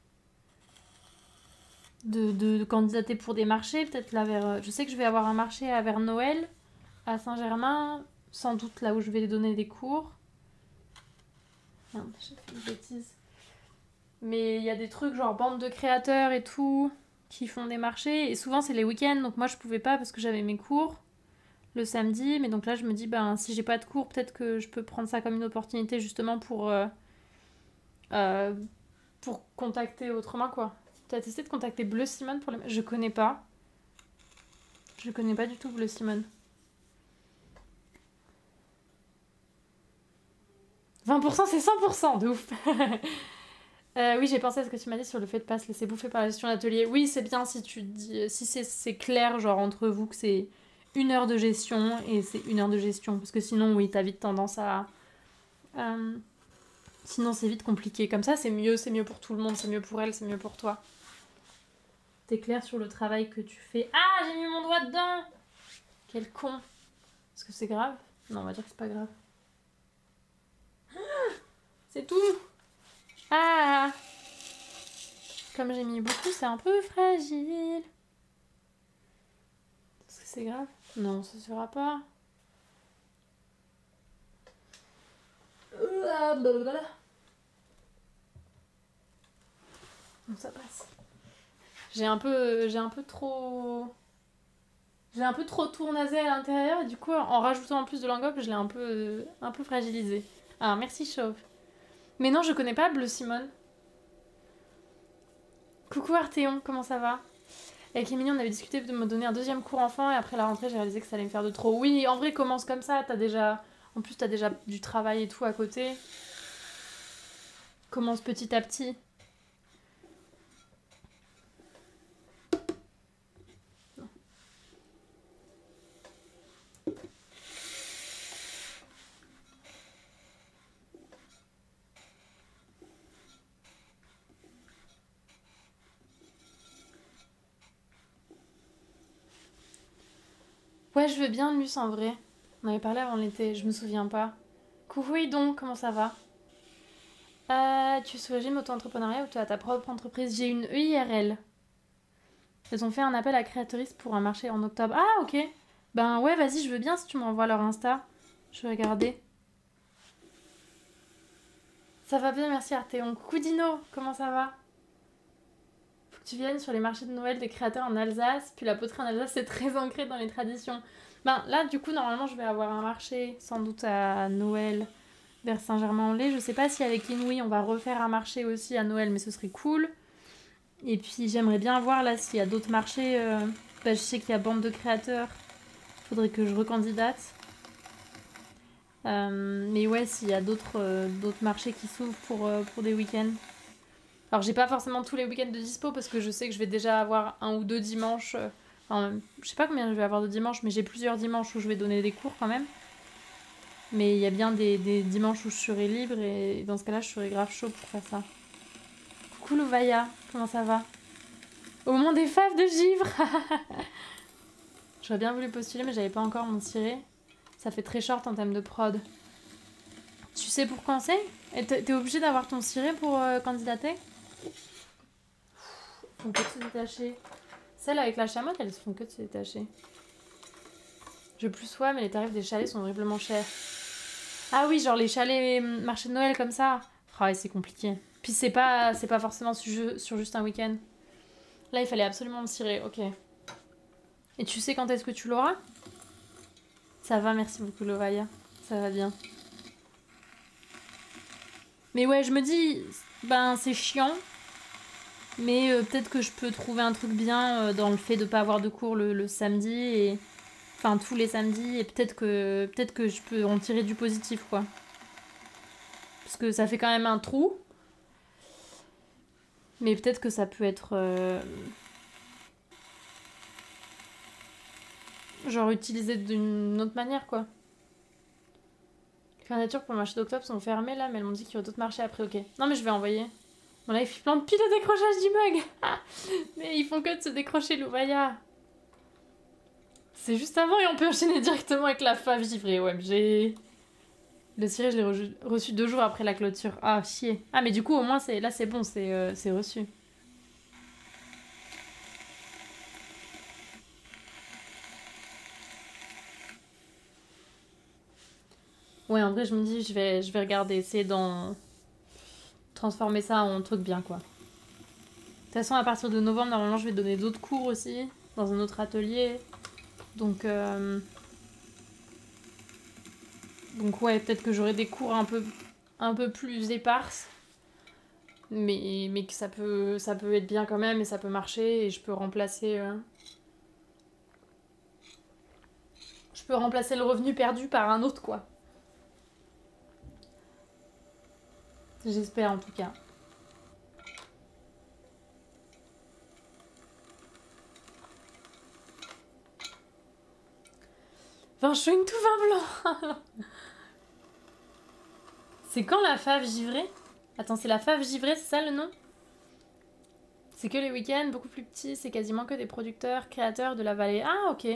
De, de, de candidater pour des marchés. Peut-être là vers... Je sais que je vais avoir un marché à vers Noël, à Saint-Germain. Sans doute là où je vais donner des cours. Merde, j'ai fait une bêtise. Mais il y a des trucs genre bande de créateurs et tout qui font des marchés. Et souvent, c'est les week-ends. Donc moi, je pouvais pas parce que j'avais mes cours le samedi, mais donc là je me dis ben si j'ai pas de cours, peut-être que je peux prendre ça comme une opportunité justement pour euh, euh, pour contacter autrement quoi. T'as testé de contacter Bleu Simone pour les... Je connais pas. Je connais pas du tout Bleu Simone. vingt pour cent c'est cent pour cent, de ouf. euh, oui, j'ai pensé à ce que tu m'as dit sur le fait de pas se laisser bouffer par la gestion d'atelier. Oui, c'est bien si tu dis, si c'est, c'est clair genre entre vous que c'est une heure de gestion et c'est une heure de gestion. Parce que sinon, oui, t'as vite tendance à... Euh, sinon, c'est vite compliqué. Comme ça, c'est mieux, c'est mieux pour tout le monde, c'est mieux pour elle, c'est mieux pour toi. T'es clair sur le travail que tu fais. Ah, j'ai mis mon doigt dedans! Quel con! Est-ce que c'est grave? Non, on va dire que c'est pas grave. C'est tout! Ah! Comme j'ai mis beaucoup, c'est un peu fragile. Est-ce que c'est grave? Non, ça sera pas. Donc ça passe. J'ai un peu, j'ai un peu trop... J'ai un peu trop tournasé à l'intérieur et du coup, en rajoutant en plus de l'enveloppe, je l'ai un peu, un peu fragilisé. Ah, merci Chauve. Mais non, je connais pas Bleu Simone. Coucou Arthéon, comment ça va? Avec Émilie, on avait discuté de me donner un deuxième cours enfant et après la rentrée, j'ai réalisé que ça allait me faire de trop. Oui, en vrai, commence comme ça. T'as déjà... En plus, t'as déjà du travail et tout à côté. Commence petit à petit. Ouais, je veux bien, Luce, en vrai. On avait parlé avant l'été, je me souviens pas. Coucou, donc, comment ça va? Euh, tu es sous régime auto-entrepreneuriat ou tu as ta propre entreprise? J'ai une E I R L. Elles ont fait un appel à créatrices pour un marché en octobre. Ah, ok. Ben ouais, vas-y, je veux bien si tu m'envoies leur Insta. Je vais regarder. Ça va bien, merci Arthéon. Coucou Dino, comment ça va? Faut que tu viennes sur les marchés de Noël des créateurs en Alsace. Puis la poterie en Alsace, c'est très ancré dans les traditions. Ben là, du coup, normalement, je vais avoir un marché, sans doute à Noël, vers Saint-Germain-en-Laye. Je sais pas si avec Inouï, on va refaire un marché aussi à Noël, mais ce serait cool. Et puis j'aimerais bien voir là s'il y a d'autres marchés. Euh... Bah, je sais qu'il y a bande de créateurs. Faudrait que je recandidate. Euh, mais ouais, s'il y a d'autres euh, d'autres marchés qui s'ouvrent pour, euh, pour des week-ends. Alors j'ai pas forcément tous les week-ends de dispo parce que je sais que je vais déjà avoir un ou deux dimanches. Euh... Enfin, je sais pas combien je vais avoir de dimanches, mais j'ai plusieurs dimanches où je vais donner des cours quand même. Mais il y a bien des, des dimanches où je serai libre et dans ce cas-là, je serai grave chaud pour faire ça. Coucou Louvaya, comment ça va? Au moment des faves de givre. J'aurais bien voulu postuler, mais j'avais pas encore mon ciré. Ça fait très short en termes de prod. Tu sais pour quand c'est? Et t'es obligé d'avoir ton ciré pour euh, candidater? Ils font que de se détacher. Celles avec la chamotte, elles font que de se détacher. Je plus sois, mais les tarifs des chalets sont horriblement chers. Ah oui, genre les chalets marché de Noël comme ça. Ah ouais, c'est compliqué. Puis c'est pas, c'est pas forcément sur, sur juste un week-end. Là, il fallait absolument me cirer, ok. Et tu sais quand est-ce que tu l'auras? Ça va, merci beaucoup Lovaya. Ça va bien. Mais ouais, je me dis, ben c'est chiant. Mais euh, peut-être que je peux trouver un truc bien euh, dans le fait de pas avoir de cours le, le samedi. Et... Enfin, tous les samedis. Et peut-être que, peut-être que je peux en tirer du positif, quoi. Parce que ça fait quand même un trou. Mais peut-être que ça peut être... Euh... genre utilisé d'une autre manière, quoi. Les candidatures pour le marché d'octobre sont fermées, là. Mais elles m'ont dit qu'il y aurait d'autres marchés après, ok. Non, mais je vais envoyer. Bon, là, il fait plein de piles de décrochage du mug. Mais ils font que de se décrocher, l'Ouvaya. C'est juste avant et on peut enchaîner directement avec la fave givrée. Ouais, j'ai... Le ciré, je l'ai reçu deux jours après la clôture. Ah, chier. Ah, mais du coup, au moins, c'est là, c'est bon, c'est euh, c'est reçu. Ouais, en vrai, je me dis, je vais, je vais regarder, essayer d'en... transformer ça en truc bien, quoi. De toute façon, à partir de novembre, normalement, je vais donner d'autres cours aussi, dans un autre atelier. Donc... Euh... Donc ouais, peut-être que j'aurai des cours un peu, un peu plus éparses. Mais, mais que ça peut, ça peut être bien quand même et ça peut marcher et je peux remplacer... Euh... Je peux remplacer le revenu perdu par un autre, quoi. J'espère en tout cas. Vin chewing tout vin blanc. C'est quand la fave givrée? Attends, c'est la fave givrée, c'est ça le nom? C'est que les week-ends, beaucoup plus petits, c'est quasiment que des producteurs, créateurs de la vallée. Ah, ok.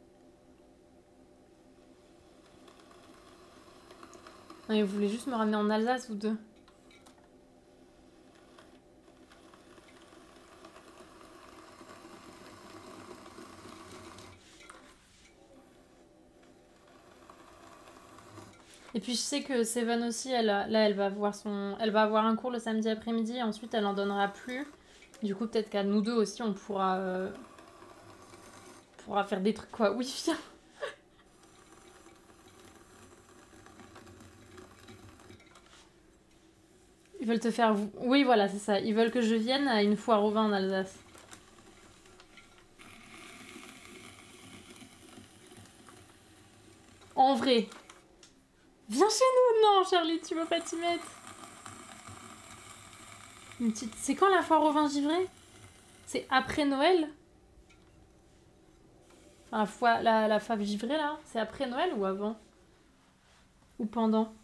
Non, mais vous voulez juste me ramener en Alsace ou deux? Et puis je sais que Seven aussi, elle a, là elle va avoir son, elle va avoir un cours le samedi après-midi, et ensuite elle en donnera plus. Du coup, peut-être qu'à nous deux aussi, on pourra, euh, pourra faire des trucs, quoi. Oui, viens. Ils veulent te faire... Oui, voilà, c'est ça. Ils veulent que je vienne à une foire au vin en Alsace. En vrai. Viens chez nous. Non, Charlie, tu veux pas t'y mettre. Une petite... C'est quand la foire au vin givré? C'est après Noël? Enfin, la, foire, la, la fave givrée, là, c'est après Noël ou avant? Ou pendant?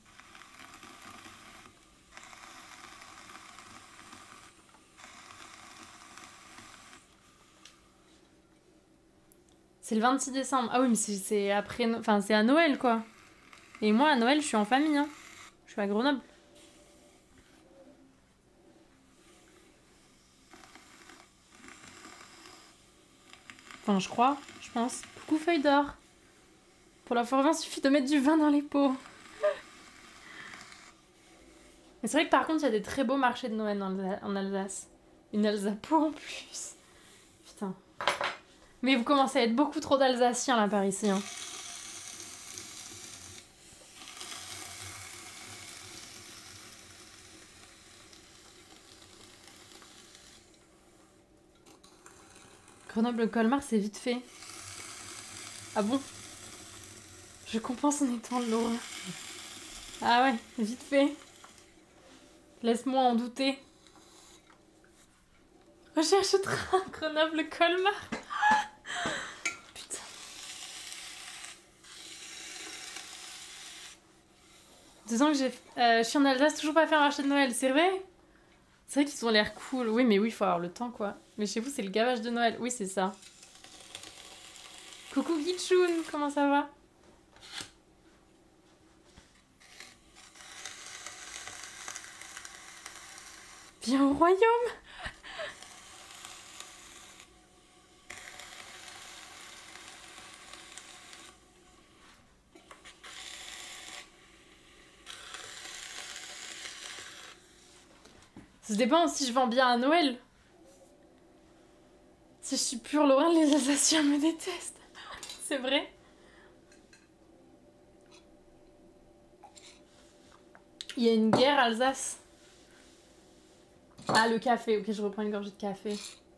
C'est le vingt-six décembre. Ah oui, mais c'est après... No... Enfin, c'est à Noël, quoi. Et moi, à Noël, je suis en famille, hein. Je suis à Grenoble. Enfin, je crois, je pense. Coucou feuille d'or. Pour la foire au vin, il suffit de mettre du vin dans les pots. Mais c'est vrai que par contre, il y a des très beaux marchés de Noël en Alsace. Une Alsapo en plus. Putain. Mais vous commencez à être beaucoup trop d'Alsaciens là par ici. Hein. Grenoble-Colmar, c'est vite fait. Ah bon? Je compense en étant lourd. Ah ouais, vite fait. Laisse-moi en douter. Recherche train Grenoble-Colmar. Putain. Deux ans que j'ai... Euh, je suis en Alsace, toujours pas fait un marché de Noël, c'est vrai? C'est vrai qu'ils ont l'air cool. Oui, mais oui, il faut avoir le temps, quoi. Mais chez vous, c'est le gavage de Noël. Oui, c'est ça. Coucou Gitchun, comment ça va? Viens au royaume. Ça dépend si je vends bien à Noël. Si je suis pure Lorraine, les Alsaciens me détestent. C'est vrai. Il y a une guerre Alsace. Ah, le café. Ok, je reprends une gorgée de café.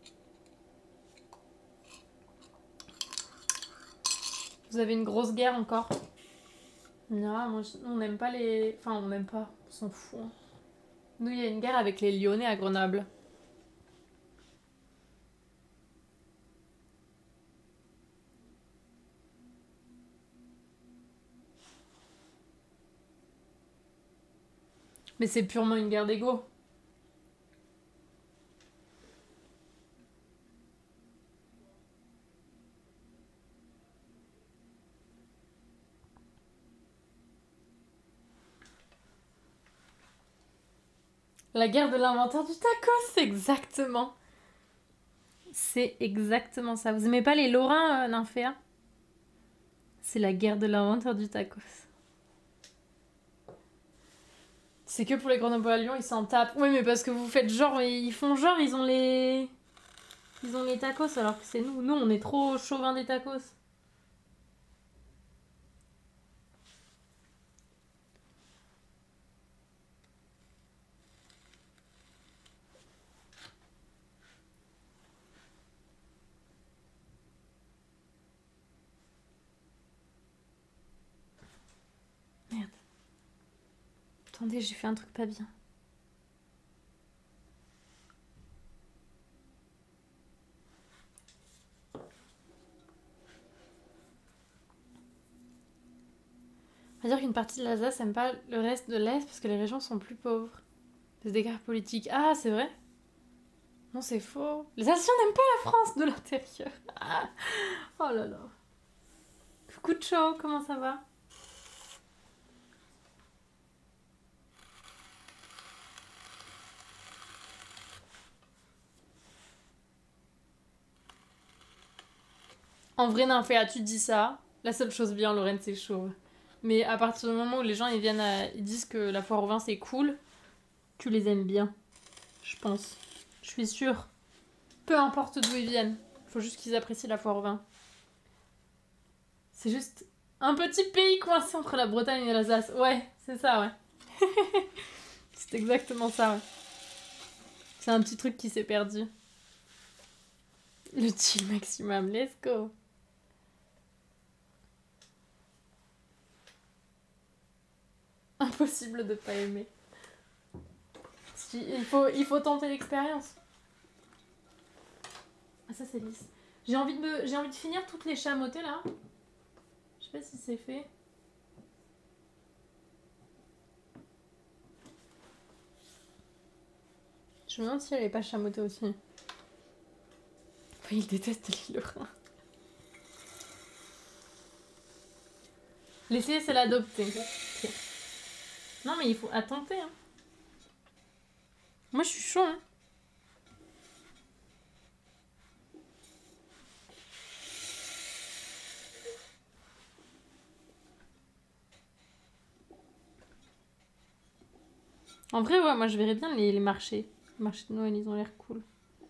Vous avez une grosse guerre encore? Non, moi, je... on n'aime pas les... Enfin, on n'aime pas. On s'en fout. Hein. Nous, il y a une guerre avec les Lyonnais à Grenoble. Mais c'est purement une guerre d'ego. La guerre de l'inventeur du tacos, c'est exactement. C'est exactement ça. Vous aimez pas les Lorrains, euh, Nymphéa? C'est la guerre de l'inventeur du tacos. C'est que pour les Grenoblois à Lyon, ils s'en tapent. Oui, mais parce que vous faites genre, ils font genre, ils ont les... Ils ont les tacos alors que c'est nous. Nous, on est trop chauvin des tacos. Merde. Attendez, j'ai fait un truc pas bien. On va dire qu'une partie de l'Alsace n'aime pas le reste de l'Est parce que les régions sont plus pauvres. C'est des guerres politiques. Ah, c'est vrai? Non, c'est faux. Les Alsaciens n'aiment pas la France de l'intérieur. Oh là là. Coucou de chaud, comment ça va? En vrai, Nymphéa, tu te dis ça. La seule chose bien, Lorraine, c'est chauve. Mais à partir du moment où les gens ils viennent à... ils disent que la foire au vin c'est cool, tu les aimes bien. Je pense. Je suis sûre. Peu importe d'où ils viennent. Faut juste qu'ils apprécient la foire au vin. C'est juste un petit pays coincé entre la Bretagne et l'Alsace. Ouais, c'est ça, ouais. C'est exactement ça, ouais. C'est un petit truc qui s'est perdu. Le chill maximum, let's go. Impossible de pas aimer. Il faut, il faut tenter l'expérience. Ah, ça c'est lisse. J'ai envie de me, j'ai envie de finir toutes les chamottées là. Je sais pas si c'est fait. Je me demande si elle est pas chamottée aussi. Enfin, il déteste l'île Lorrain. L'essayer, c'est l'adopter. Okay. Non, mais il faut attenter. Hein. Moi, je suis chaud. Hein. En vrai, ouais, moi, je verrais bien les, les marchés. Les marchés de Noël, ils ont l'air cool.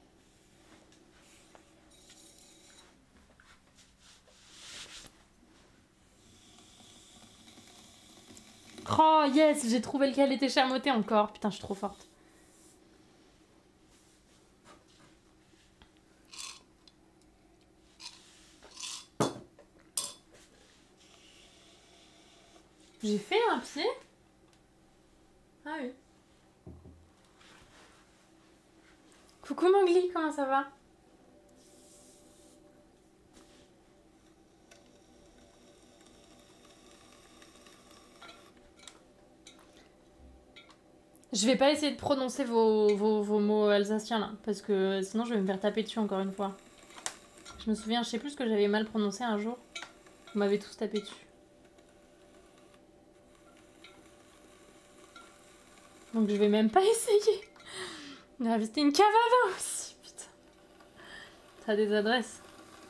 Oh yes, j'ai trouvé lequel était chamoté encore. Putain, je suis trop forte. J'ai fait un pied. Ah oui. Coucou Mangli, comment ça va? Je vais pas essayer de prononcer vos, vos, vos mots alsaciens là, parce que sinon je vais me faire taper dessus encore une fois. Je me souviens, je sais plus ce que j'avais mal prononcé un jour. Vous m'avez tous tapé dessus. Donc je vais même pas essayer. C'était une cave à vin aussi, putain. T'as des adresses.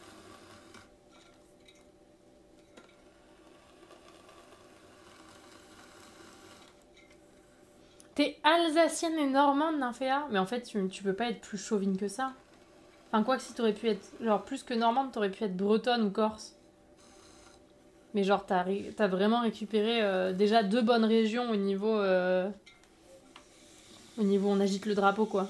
T'es alsacienne et normande, Nymphéa? Mais en fait, tu, tu peux pas être plus chauvine que ça. Enfin, quoi que si t'aurais pu être... Genre, plus que normande, t'aurais pu être bretonne ou corse. Mais genre, t'as, t'as vraiment récupéré euh, déjà deux bonnes régions au niveau... Euh, au niveau on agite le drapeau, quoi.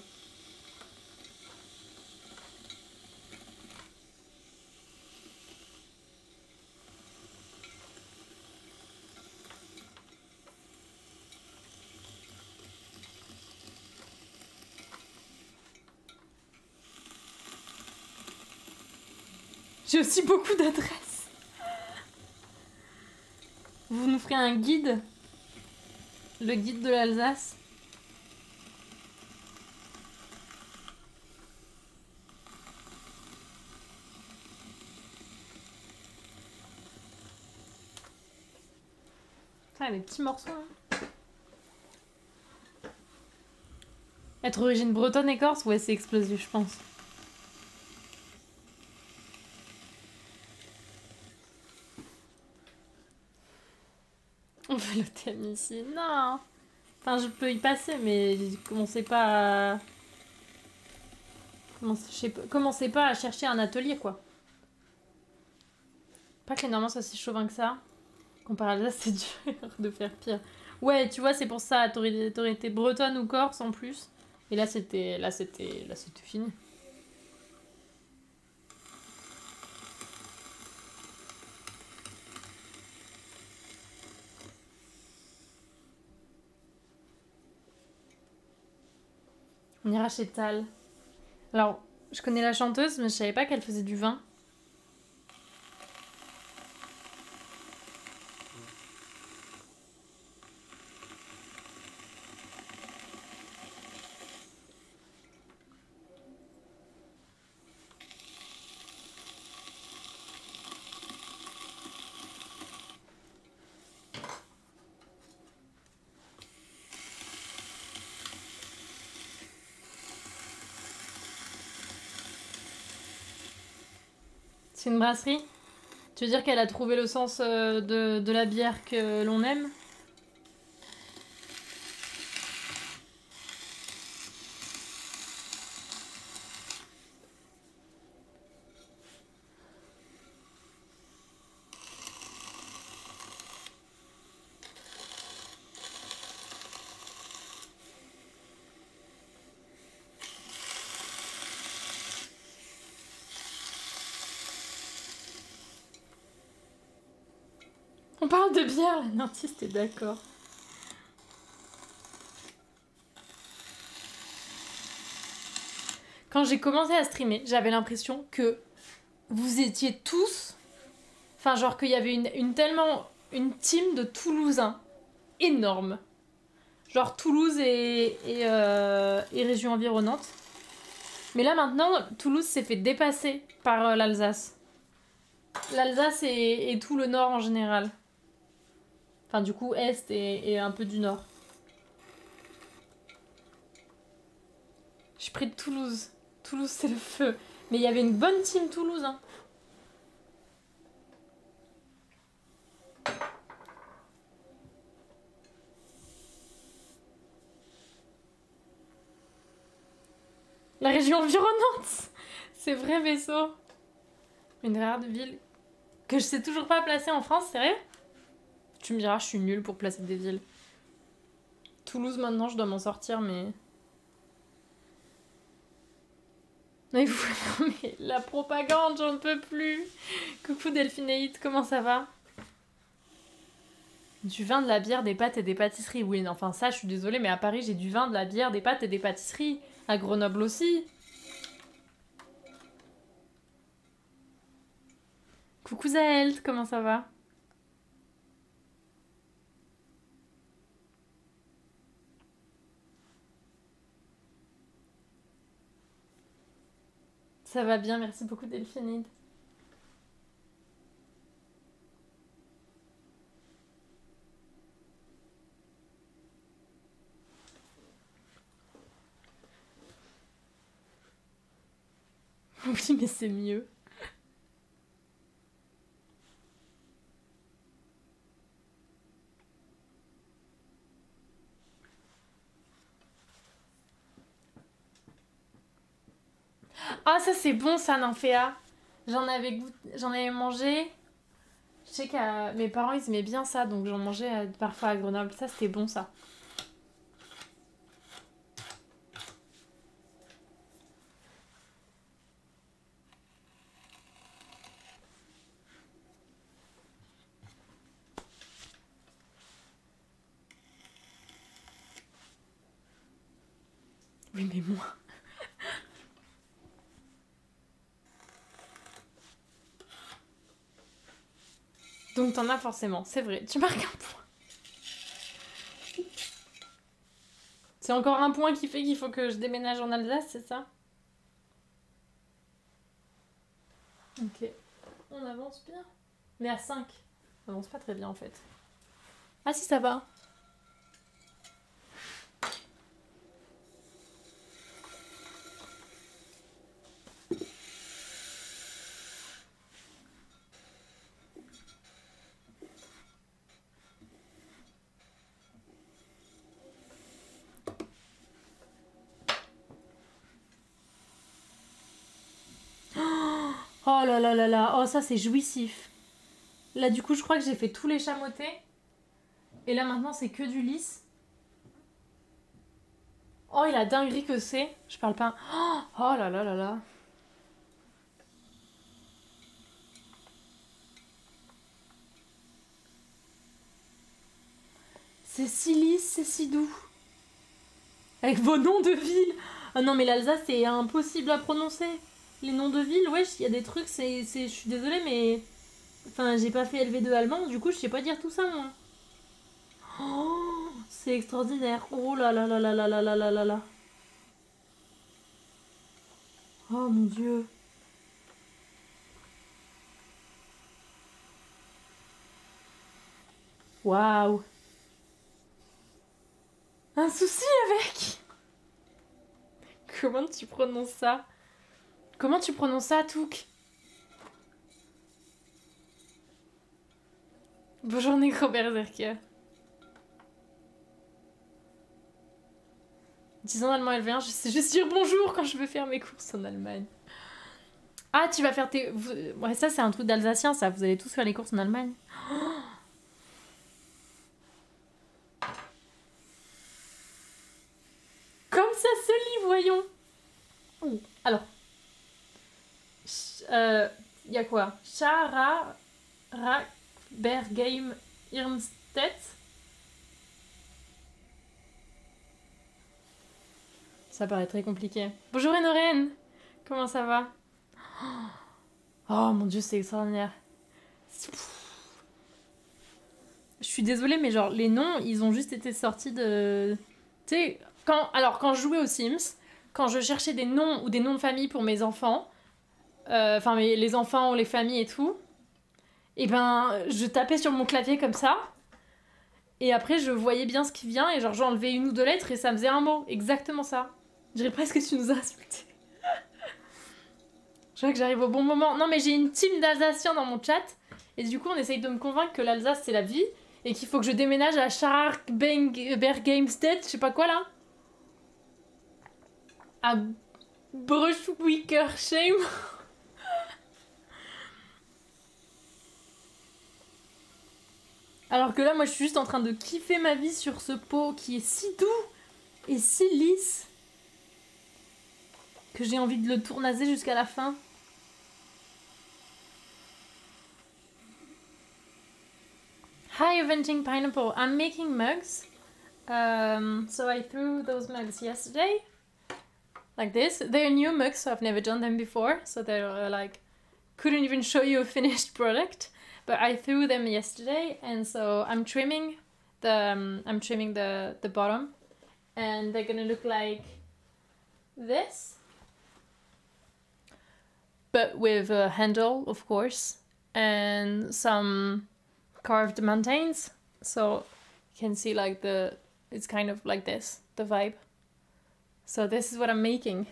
J'ai aussi beaucoup d'adresses. Vous nous ferez un guide. Le guide de l'Alsace. Ah, les petits morceaux. Hein. Être origine bretonne et corse, ouais, c'est explosif, je pense. On veut le thème ici. Non. Enfin, je peux y passer, mais commencez pas à... Commencez, commencez pas à chercher un atelier, quoi. Pas que les Normands soient si chauvins que ça. Comparé à là, c'est dur de faire pire. Ouais, tu vois, c'est pour ça. T'aurais, t'aurais été bretonne ou corse en plus. Et là, c'était, là, c'était, là, c'était fini. On ira chez Tal. Alors, je connais la chanteuse, mais je savais pas qu'elle faisait du vin. C'est une brasserie? Tu veux dire qu'elle a trouvé le sens euh, de, de la bière que l'on aime? On parle de bière, la dentiste est d'accord. Quand j'ai commencé à streamer, j'avais l'impression que vous étiez tous... Enfin, genre qu'il y avait une, une tellement... Une team de Toulousains énorme. Genre Toulouse et, et, euh, et région environnante. Mais là, maintenant, Toulouse s'est fait dépasser par euh, l'Alsace. L'Alsace et, et tout le nord en général. Enfin, du coup, Est et, et un peu du nord. Je suis près de Toulouse. Toulouse, c'est le feu. Mais il y avait une bonne team Toulouse, hein. La région environnante. C'est vrai, vaisseau. Une rare de ville que je sais toujours pas placer en France, sérieux? Tu me diras, je suis nulle pour placer des villes. Toulouse, maintenant, je dois m'en sortir, mais... Mais, vous... mais la propagande, j'en peux plus. Coucou Delphinéite, comment ça va? Du vin, de la bière, des pâtes et des pâtisseries. Oui, enfin ça, je suis désolée, mais à Paris, j'ai du vin, de la bière, des pâtes et des pâtisseries. À Grenoble aussi. Coucou Zaëlt, comment ça va? Ça va bien, merci beaucoup Delphinide. Oui, mais c'est mieux. Ah, ça c'est bon ça, Nymphéa. J'en avais goût... j'en avais mangé. Je sais que mes parents ils aimaient bien ça, donc j'en mangeais euh, parfois à Grenoble. Ça c'était bon ça. Oui, mais moi. Donc t'en as forcément, c'est vrai. Tu marques un point. C'est encore un point qui fait qu'il faut que je déménage en Alsace, c'est ça? Ok. On avance bien. Mais à cinq. On avance pas très bien en fait. Ah si, ça va. Oh là là là là. Oh, ça c'est jouissif. Là du coup, je crois que j'ai fait tous les chamotés. Et là maintenant, c'est que du lisse. Oh, il a dinguerie que c'est. Je parle pas. Oh là là là là. C'est si lisse, c'est si doux. Avec vos noms de villes. Ah non, mais l'Alsace, c'est impossible à prononcer. Les noms de villes, wesh, il y a des trucs, c'est... Je suis désolée, mais... Enfin, j'ai pas fait L V deux allemand, du coup, je sais pas dire tout ça, moi. Oh, c'est extraordinaire. Oh là là là là là là là là là là. Oh mon Dieu. Waouh. Un souci avec. Comment tu prononces ça? Comment tu prononces ça, Touk? Bonjour, Necro Berserker. dix ans d'allemand L V un, je sais juste dire bonjour quand je veux faire mes courses en Allemagne. Ah, tu vas faire tes... Ouais, ça, c'est un truc d'Alsacien, ça. Vous allez tous faire les courses en Allemagne. Oh, comme ça se lit, voyons. Oh, alors. Il euh, y a quoi? Chara... Ra... Bergheim Irmstedt. Ça paraît très compliqué. Bonjour Enoren. Comment ça va? Oh mon dieu, c'est extraordinaire. Je suis désolée, mais genre, les noms, ils ont juste été sortis de... Tu sais, quand... Alors, quand je jouais aux Sims, quand je cherchais des noms ou des noms de famille pour mes enfants, euh, enfin, mes- les enfants ou les familles et tout, et ben, je tapais sur mon clavier comme ça, et après, je voyais bien ce qui vient, et genre, j'enlevais une ou deux lettres, et ça me faisait un mot. Exactement ça. Je dirais presque que tu nous as insultés. Je vois que j'arrive au bon moment. Non, mais j'ai une team d'Alsaciens dans mon chat, et du coup, on essaye de me convaincre que l'Alsace, c'est la vie, et qu'il faut que je déménage à Scharberg-Gamestedt, je sais pas quoi là. À Bruchwickersheim. Alors que là, moi, je suis juste en train de kiffer ma vie sur ce pot qui est si doux et si lisse que j'ai envie de le tournaser jusqu'à la fin. Hi, Avenging Pineapple. I'm making mugs. Um, so I threw those mugs yesterday. Like this. They're new mugs, so I've never done them before. So they're uh, like... Couldn't even show you a finished product. But I threw them yesterday, and so I'm trimming the... Um, I'm trimming the, the bottom. And they're gonna look like this. But with a handle, of course. And some... carved mountains, so you can see like the it's kind of like this, the vibe. So this is what I'm making.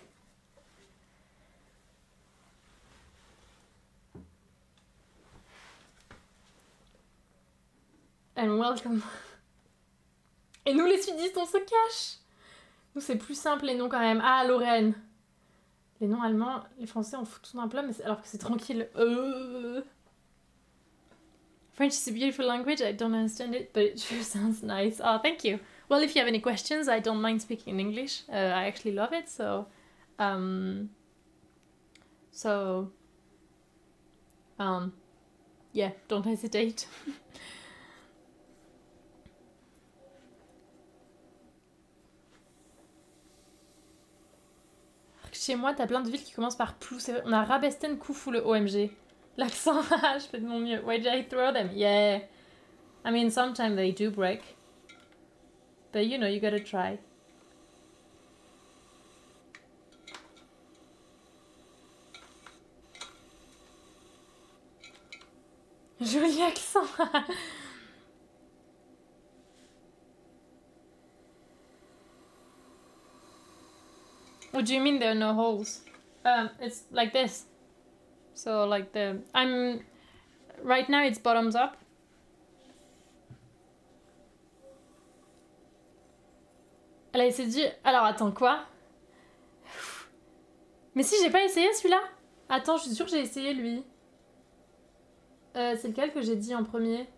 And welcome. Et nous les sudistes on se cache. Nous c'est plus simple les noms quand même. Ah, Lorraine. Les noms allemands, les français on fout tout un plat, mais alors que c'est tranquille. Euh... French is a beautiful language, I don't understand it, but it sure sounds nice. Oh, thank you. Well, if you have any questions, I don't mind speaking in English. Uh, I actually love it, so... Um, so... Um, yeah, don't hesitate. Chez moi, t'as plein de villes qui commencent par Plou. On a Rabesten, Koufou, le O M G. L'accent, je fais de mon mieux. Why did I throw them? Yeah. I mean, sometimes they do break. But you know, you gotta try. Joli accent. What do you mean there are no holes? Um, it's like this. So like the... I'm... Right now it's bottoms up. Elle a essayé de dire... Alors attends, quoi? Mais si, j'ai pas essayé celui-là. Attends, je suis sûre que j'ai essayé lui. Euh, c'est lequel que j'ai dit en premier?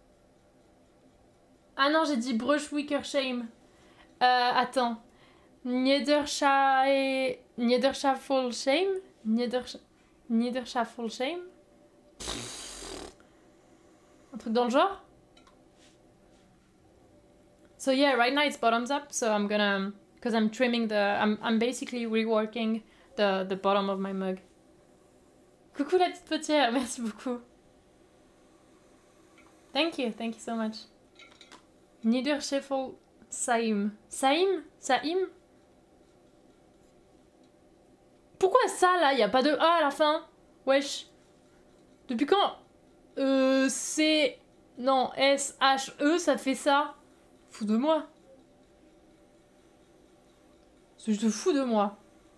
Ah non, j'ai dit Bruchwickersheim. Euh, attends. Niederscha... Niederschaffolsheim? Niederscha... Niederschaffolsheim? Un truc dans le genre? So yeah, right now it's bottoms up, so I'm gonna... Because I'm trimming the... I'm, I'm basically reworking the, the bottom of my mug. Coucou la petite potière, merci beaucoup. Thank you, thank you so much. Niederscheffel Saim. Saim? Saim? Pourquoi ça là? Y a pas de A à la fin? Wesh. Depuis quand? Euh... C... Non, S H E ça fait ça? Fou de moi. C'est juste fou de moi.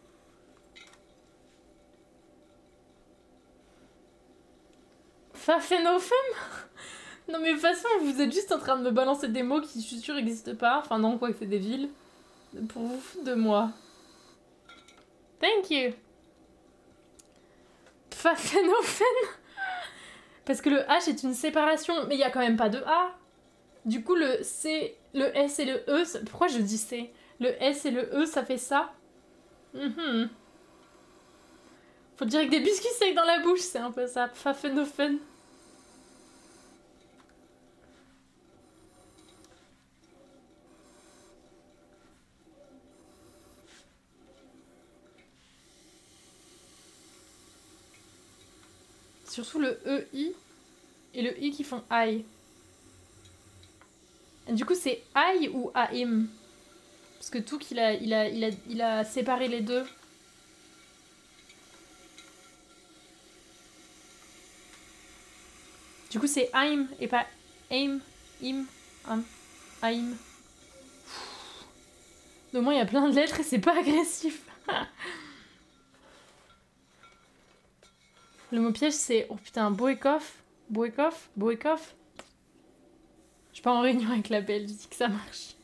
Pfaffenhofen? Non mais de toute façon, vous êtes juste en train de me balancer des mots qui, je suis sûre, n'existent pas. Enfin non, quoi que c'est des villes. Pour vous foutre de moi. Thank you. Pfaffenhofen? Parce que le H est une séparation. Mais il n'y a quand même pas de A. Du coup, le C, le S et le E... Ça... Pourquoi je dis C? Le S et le E, ça fait ça. Mm-hmm. Faut dire que des biscuits secs dans la bouche, c'est un peu ça. Pfaffenhofen. Surtout le E I et le I qui font I. Et du coup, c'est I ou Aim? Parce que tout qu'il a, il a, il a, il a séparé les deux. Du coup, c'est Aim et pas Aim, Im, Am, Aim. Au moins, il y a plein de lettres et c'est pas agressif. Le mot piège, c'est... Oh putain, Boekhoff. Boekhoff Boekhoff. Je suis pas en réunion avec la Belgique, ça marche.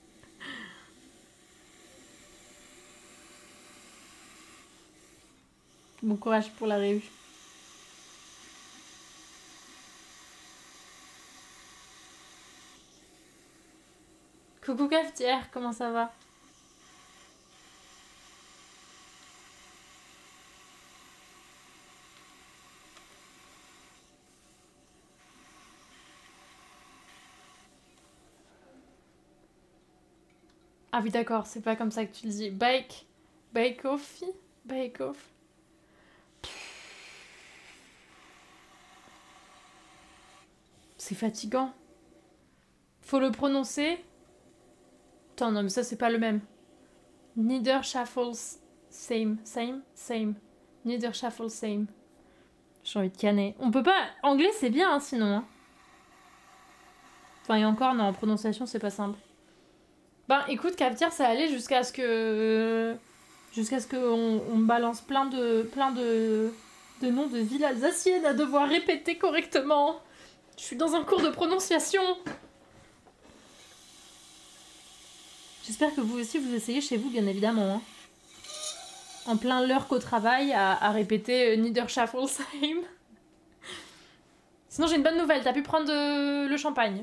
Bon courage pour la réu. Coucou cafetière, comment ça va? Ah oui d'accord, c'est pas comme ça que tu le dis. Bake. Bake off. Bake off. C'est fatigant. Faut le prononcer. Attends, non mais ça c'est pas le même. Neither shuffles same. Same? Same. Neither shuffle same. J'ai envie de canner. On peut pas... Anglais c'est bien hein, sinon. Hein. Enfin et encore, non, en prononciation c'est pas simple. Ben écoute, cafetière, ça allait jusqu'à ce que... Jusqu'à ce qu'on on balance plein de... plein de... de noms de villes alsaciennes à devoir répéter correctement. Je suis dans un cours de prononciation. J'espère que vous aussi vous essayez chez vous, bien évidemment. Hein. En plein l'heure qu'au travail, à, à répéter euh, Neither shuffle same. Sinon j'ai une bonne nouvelle, t'as pu prendre euh, le champagne.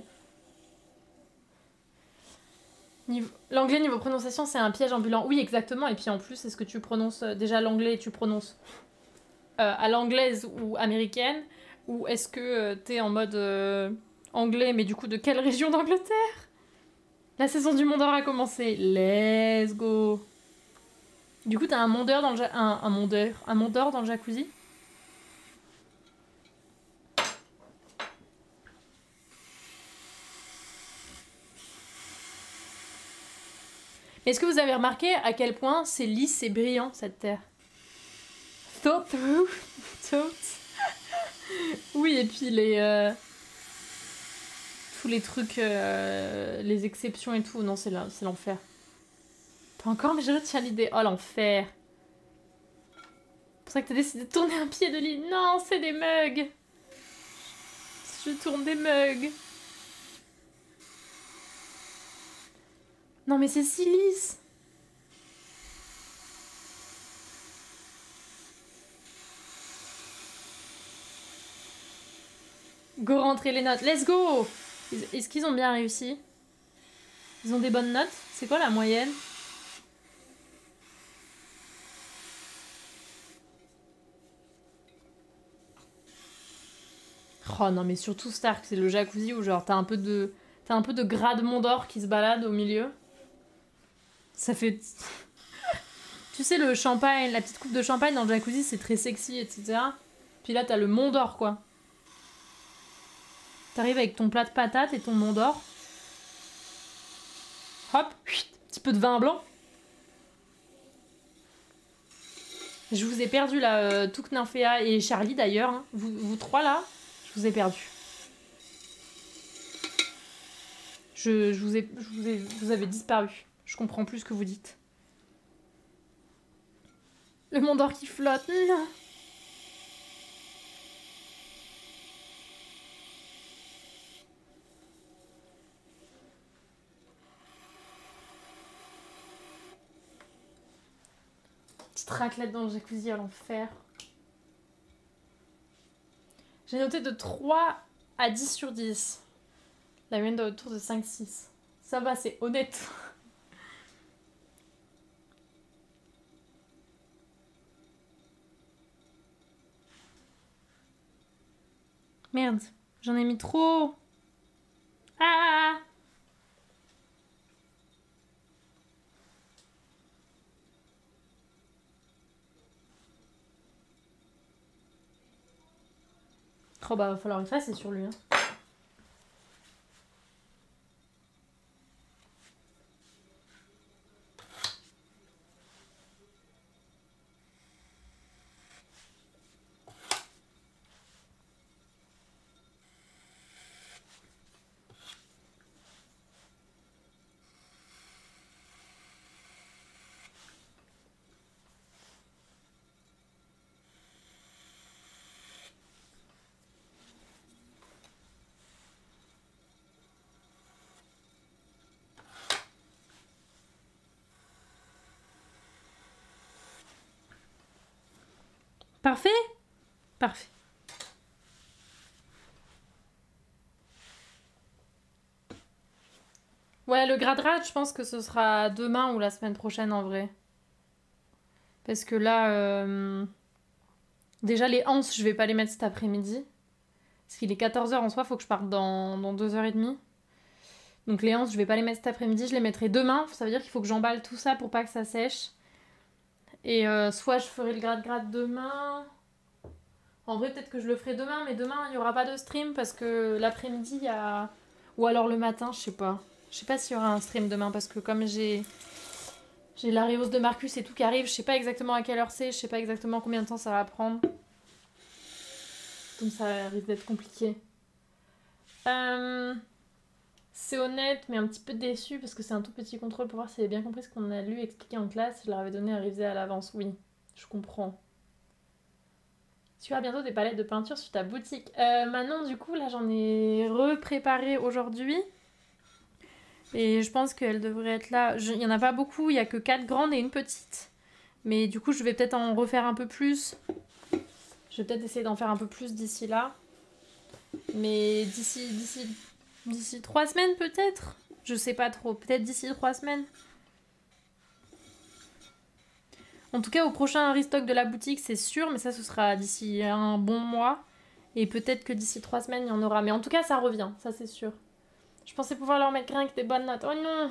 Niveau... L'anglais niveau prononciation c'est un piège ambulant. Oui exactement, et puis en plus est-ce que tu prononces euh, déjà l'anglais, tu prononces euh, à l'anglaise ou américaine, ou est-ce que euh, t'es en mode euh, anglais mais du coup de quelle région d'Angleterre? La saison du Mont d'Or a commencé, let's go. Du coup t'as un mondeur dans le ja... un, un mondeur, un mondeur dans le jacuzzi. Est-ce que vous avez remarqué à quel point c'est lisse et brillant cette terre? Thought through. Thought. Oui, et puis les... Euh... tous les trucs, euh... les exceptions et tout. Non, c'est l'enfer. Pas encore, mais je retiens l'idée. Oh, l'enfer. C'est pour ça que t'as décidé de tourner un pied de lit. Non, c'est des mugs. Je tourne des mugs. Non mais c'est si lisse. Go rentrer les notes. Let's go. Est-ce qu'ils ont bien réussi? Ils ont des bonnes notes? C'est quoi la moyenne? Oh non mais surtout Stark, c'est le jacuzzi où genre t'as un peu de... T'as un peu de gras de Mont d'Or qui se balade au milieu. Ça fait... Tu sais, le champagne, la petite coupe de champagne dans le jacuzzi, c'est très sexy, et cetera. Puis là, t'as le Mont d'Or, quoi. T'arrives avec ton plat de patates et ton Mont d'Or. Hop, petit peu de vin blanc. Je vous ai perdu, là, euh, Touk Nymphéa et Charlie, d'ailleurs. Hein. Vous, vous trois, là, je vous ai perdu. Je, je, vous ai, je vous ai... Vous avez disparu. Je comprends plus ce que vous dites. Le Mont d'Or qui flotte, non. Petite raclette dans le jacuzzi à l'enfer. J'ai noté de trois à dix sur dix. La moyenne doit autour de cinq six. Ça va, c'est honnête. Merde, j'en ai mis trop. Ah! Oh bah va falloir effacer sur lui. Hein. Parfait. Parfait. Ouais, le gradera, je pense que ce sera demain ou la semaine prochaine en vrai. Parce que là, euh... déjà les anses, je vais pas les mettre cet après-midi. Parce qu'il est quatorze heures en soi, faut que je parte dans, dans deux heures trente. Donc les anses, je vais pas les mettre cet après-midi, je les mettrai demain. Ça veut dire qu'il faut que j'emballe tout ça pour pas que ça sèche. Et euh, soit je ferai le grade-grade demain. En vrai, peut-être que je le ferai demain, mais demain, il n'y aura pas de stream parce que l'après-midi, il y a... Ou alors le matin, je sais pas. Je sais pas s'il y aura un stream demain parce que comme j'ai... J'ai la réhausse de Marcus et tout qui arrive, je sais pas exactement à quelle heure c'est, je sais pas exactement combien de temps ça va prendre. Donc ça risque d'être compliqué. Euh... C'est honnête, mais un petit peu déçu parce que c'est un tout petit contrôle pour voir si elle a bien compris ce qu'on a lu et expliqué en classe. Je leur avais donné à réviser à l'avance. Oui, je comprends. Tu as bientôt des palettes de peinture sur ta boutique. Euh, Manon, du coup, là, j'en ai repréparé aujourd'hui. Et je pense qu'elle devrait être là. Il n'y en a pas beaucoup, il n'y a que quatre grandes et une petite. Mais du coup, je vais peut-être en refaire un peu plus. Je vais peut-être essayer d'en faire un peu plus d'ici là. Mais d'ici d'ici d'ici trois semaines peut-être. Je sais pas trop. Peut-être d'ici trois semaines. En tout cas, au prochain restock de la boutique, c'est sûr. Mais ça, ce sera d'ici un bon mois. Et peut-être que d'ici trois semaines, il y en aura. Mais en tout cas, ça revient. Ça, c'est sûr. Je pensais pouvoir leur mettre rien que des bonnes notes. Oh non!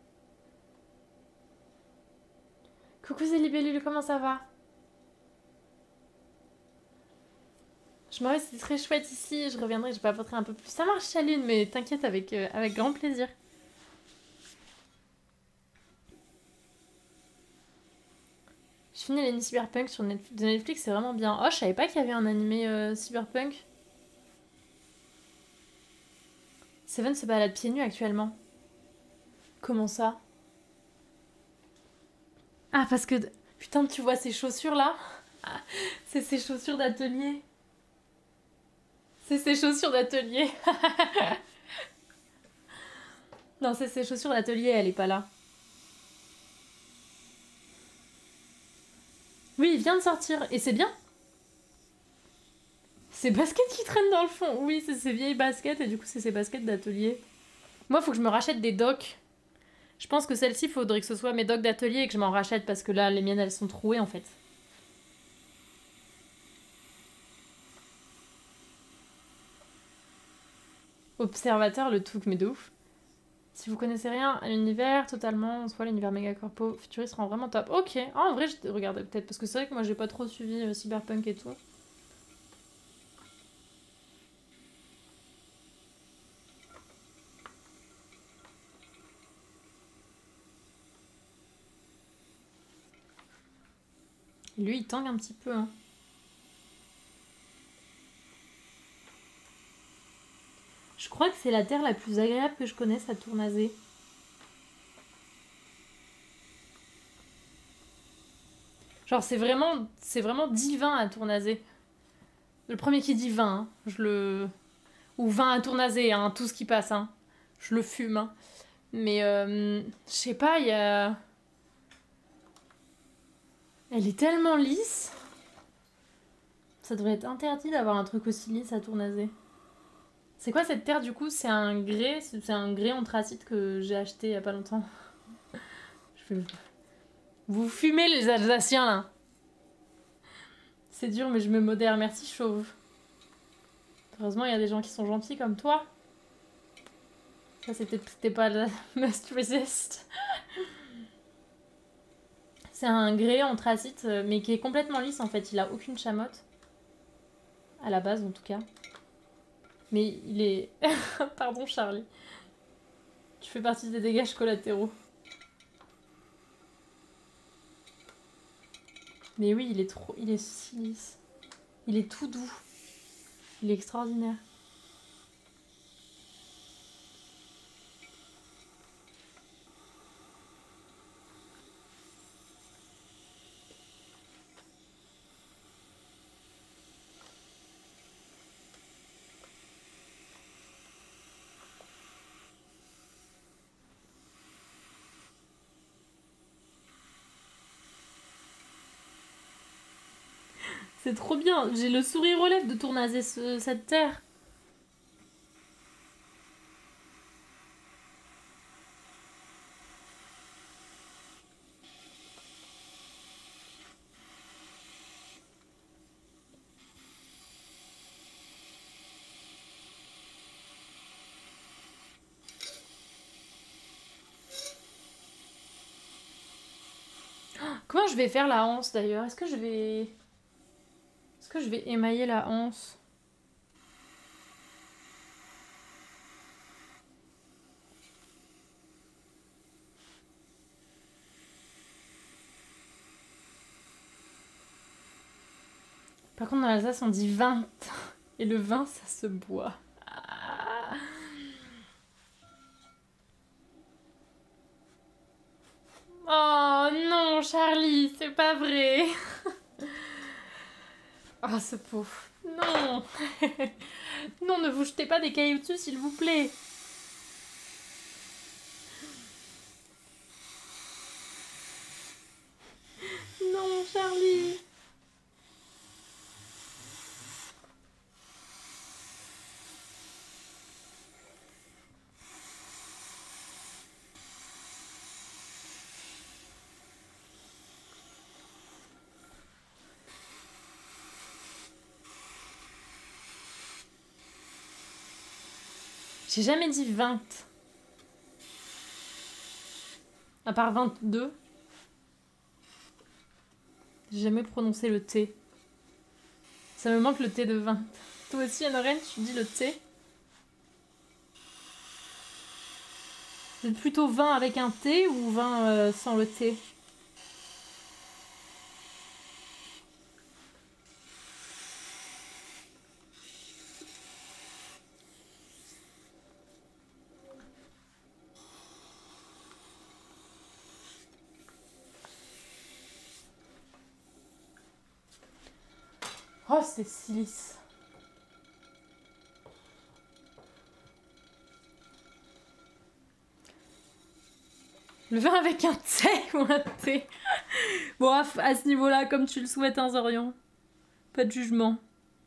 Coucou Zélibellule, comment ça va? Je m'en vais, c'était très chouette ici. Je reviendrai, je papoterai un peu plus. Ça marche, Chalune, mais t'inquiète, avec, euh, avec grand plaisir. Je finis l'anime Cyberpunk sur Netflix. De Netflix, c'est vraiment bien. Oh, je savais pas qu'il y avait un animé euh, Cyberpunk. Seven se balade pieds nus actuellement. Comment ça? Ah, parce que... Putain, tu vois ces chaussures là? C'est ses chaussures d'atelier. C'est ses chaussures d'atelier. Non, c'est ses chaussures d'atelier, elle est pas là. Oui, il vient de sortir. Et c'est bien. Ses baskets qui traînent dans le fond. Oui, c'est ses vieilles baskets et du coup, c'est ses baskets d'atelier. Moi, faut que je me rachète des docks. Je pense que celle-ci, faudrait que ce soit mes docks d'atelier et que je m'en rachète parce que là, les miennes, elles sont trouées en fait. Observateur, le truc, mais de ouf. Si vous connaissez rien à l'univers, totalement, soit l'univers méga corpo futuriste rend vraiment top. Ok, ah, en vrai, je regardais peut-être parce que c'est vrai que moi, j'ai pas trop suivi euh, Cyberpunk et tout. Lui, il tangue un petit peu. Hein. Je crois que c'est la terre la plus agréable que je connaisse à Tournazé. Genre, c'est vraiment, c'est vraiment divin à Tournazé. Le premier qui dit vin, hein, je le... Ou vin à Tournazé, hein, tout ce qui passe, hein. Je le fume, hein. Mais, euh, je sais pas, il y a... Elle est tellement lisse. Ça devrait être interdit d'avoir un truc aussi lisse à Tournazé. C'est quoi cette terre du coup? C'est un grès, c'est un grès anthracite que j'ai acheté il y a pas longtemps. Je fais... Vous fumez les Alsaciens là. C'est dur mais je me modère, merci Chauve. Heureusement il y a des gens qui sont gentils comme toi. Ça c'était pas la must resist. C'est un grès anthracite mais qui est complètement lisse en fait, il a aucune chamotte. À la base en tout cas. Mais il est... Pardon Charlie. Tu fais partie des dégâts collatéraux. Mais oui, il est trop... Il est si lisse. Il est tout doux. Il est extraordinaire. C'est trop bien. J'ai le sourire aux lèvres de tournaser ce, cette terre. Comment je vais faire la anse d'ailleurs? Est-ce que je vais... Est-ce que je vais émailler la anse? Par contre, dans l'Alsace, on dit vingt. Et le vin, ça se boit. Ah. Oh non, Charlie, c'est pas vrai. Oh, ce pauvre. Non. Non, ne vous jetez pas des cailloux dessus, s'il vous plaît. Non, Charlie. J'ai jamais dit vingt. À part vingt-deux. J'ai jamais prononcé le T. Ça me manque le T de vingt. Toi aussi, Anne-Lorraine, tu dis le T? C'est plutôt vingt avec un T ou vingt euh, sans le T? Oh, c'est si lisse. Le vin avec un T ou un T? Bon, à, à ce niveau-là, comme tu le souhaites, hein, Zorion. Pas de jugement.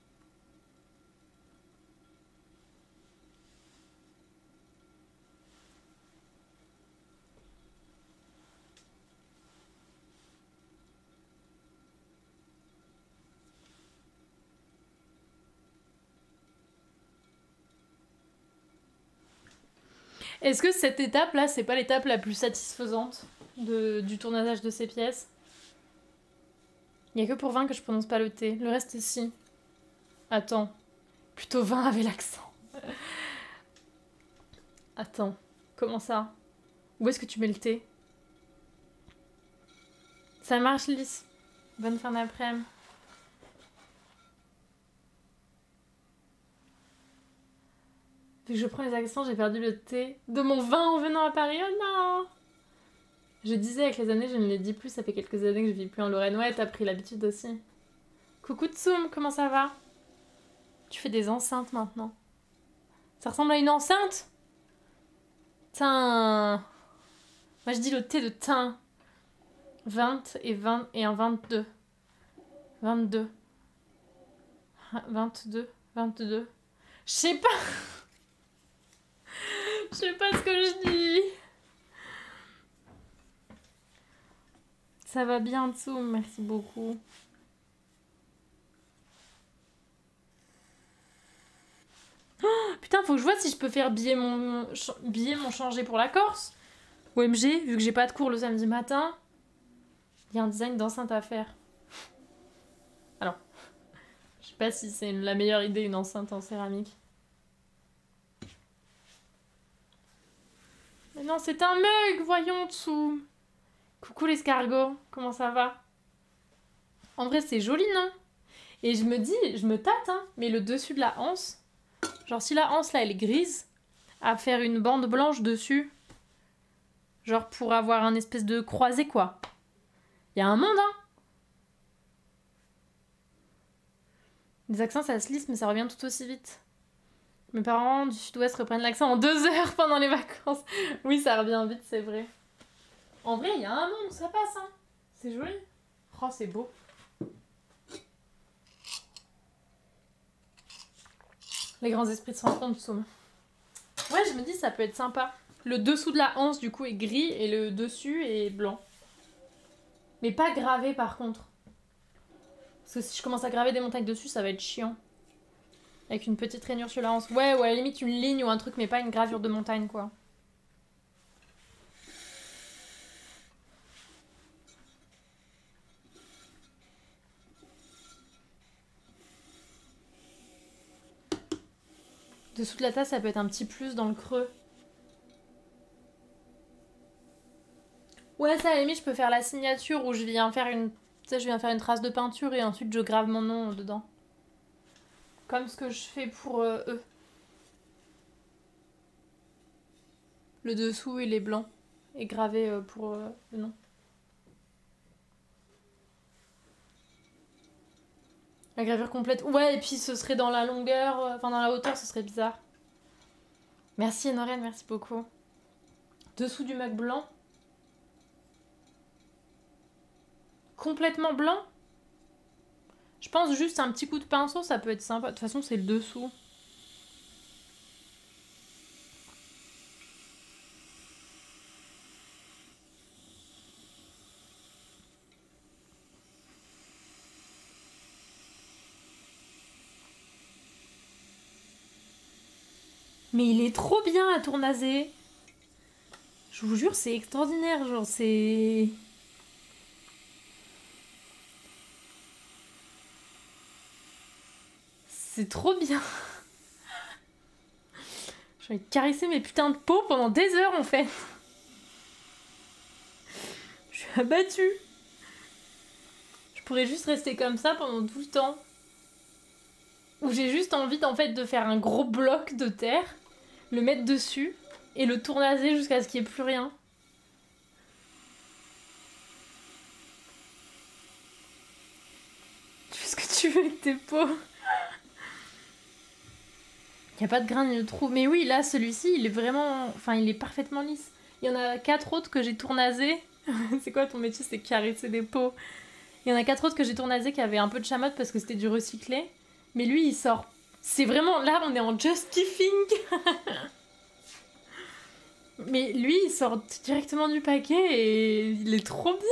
Est-ce que cette étape-là, c'est pas l'étape la plus satisfaisante de, du tournage de ces pièces? Il y a que pour vingt que je prononce pas le T. Le reste, si. Attends. Plutôt vingt avec l'accent. Attends. Comment ça? Où est-ce que tu mets le T? Ça marche, Lys. Bonne fin d'après-midi. Vu que je prends les accents, j'ai perdu le T de mon vin en venant à Paris. Oh non! Je disais avec les années, je ne le dis plus, ça fait quelques années que je vis plus en Lorraine. Ouais, t'as pris l'habitude aussi. Coucou Tsoum, comment ça va? Tu fais des enceintes maintenant. Ça ressemble à une enceinte? Tin. Moi je dis le T de tin. vingt et vingt et un vingt-deux. vingt-deux. vingt-deux. vingt-deux. Je sais pas. Je sais pas ce que je dis. Ça va bien, Tsoum, merci beaucoup. Oh, putain, faut que je vois si je peux faire billet mon, billet mon changer pour la Corse. O M G, vu que j'ai pas de cours le samedi matin, il y a un design d'enceinte à faire. Alors, je sais pas si c'est la meilleure idée, une enceinte en céramique. non, c'est un mug, voyons en dessous. Coucou l'escargot, comment ça va? En vrai, c'est joli, non? Et je me dis, je me tâte, hein, mais le dessus de la anse, genre si la anse là elle est grise, à faire une bande blanche dessus, genre pour avoir un espèce de croisé quoi. Il y a un monde, hein. Les accents ça se lisse, mais ça revient tout aussi vite. Mes parents du sud-ouest reprennent l'accent en deux heures pendant les vacances. Oui, ça revient vite, c'est vrai. En vrai, il y a un monde, ça passe, hein. C'est joli. Oh, c'est beau. Les grands esprits se rencontrent, Soum. Ouais, je me dis, ça peut être sympa. Le dessous de la anse, du coup, est gris et le dessus est blanc. Mais pas gravé, par contre. Parce que si je commence à graver des montagnes dessus, ça va être chiant. Avec une petite rainure sur la hanse. Ouais, ou à la limite une ligne ou un truc, mais pas une gravure de montagne, quoi. Dessous de la tasse, ça peut être un petit plus dans le creux. Ouais, ça, à la limite, je peux faire la signature où je viens faire une... Tu sais, je viens faire une trace de peinture et ensuite je grave mon nom dedans. Comme ce que je fais pour euh, eux. Le dessous, il est blanc. Et gravé euh, pour euh, le nom. La gravure complète. Ouais, et puis ce serait dans la longueur, euh, enfin dans la hauteur, ce serait bizarre. Merci Noren, merci beaucoup. Dessous du mug blanc. Complètement blanc. Je pense juste un petit coup de pinceau, ça peut être sympa. De toute façon, c'est le dessous. Mais il est trop bien à tournaser. Je vous jure, c'est extraordinaire. Genre, c'est... C'est trop bien. J'ai envie de caresser mes putains de peaux pendant des heures, en fait. Je suis abattue. Je pourrais juste rester comme ça pendant tout le temps. Où j'ai juste envie, en fait, de faire un gros bloc de terre, le mettre dessus, et le tournaser jusqu'à ce qu'il n'y ait plus rien. Tu fais ce que tu veux avec tes peaux. Il n'y a pas de grain ni de trou. Mais oui, là, celui-ci, il est vraiment... Enfin, il est parfaitement lisse. Il y en a quatre autres que j'ai tournasés. C'est quoi ton métier? C'est caresser des peaux. Il y en a quatre autres que j'ai tournasés qui avaient un peu de chamotte parce que c'était du recyclé. Mais lui, il sort... C'est vraiment... Là, on est en justifying. Mais lui, il sort directement du paquet et il est trop bien.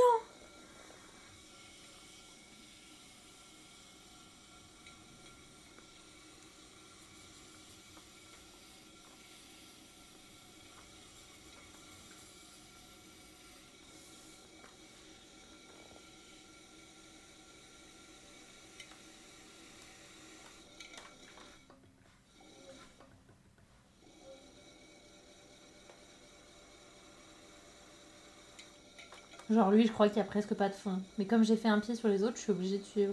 Genre lui, je crois qu'il y a presque pas de fond. Mais comme j'ai fait un pied sur les autres, je suis obligée de suivre.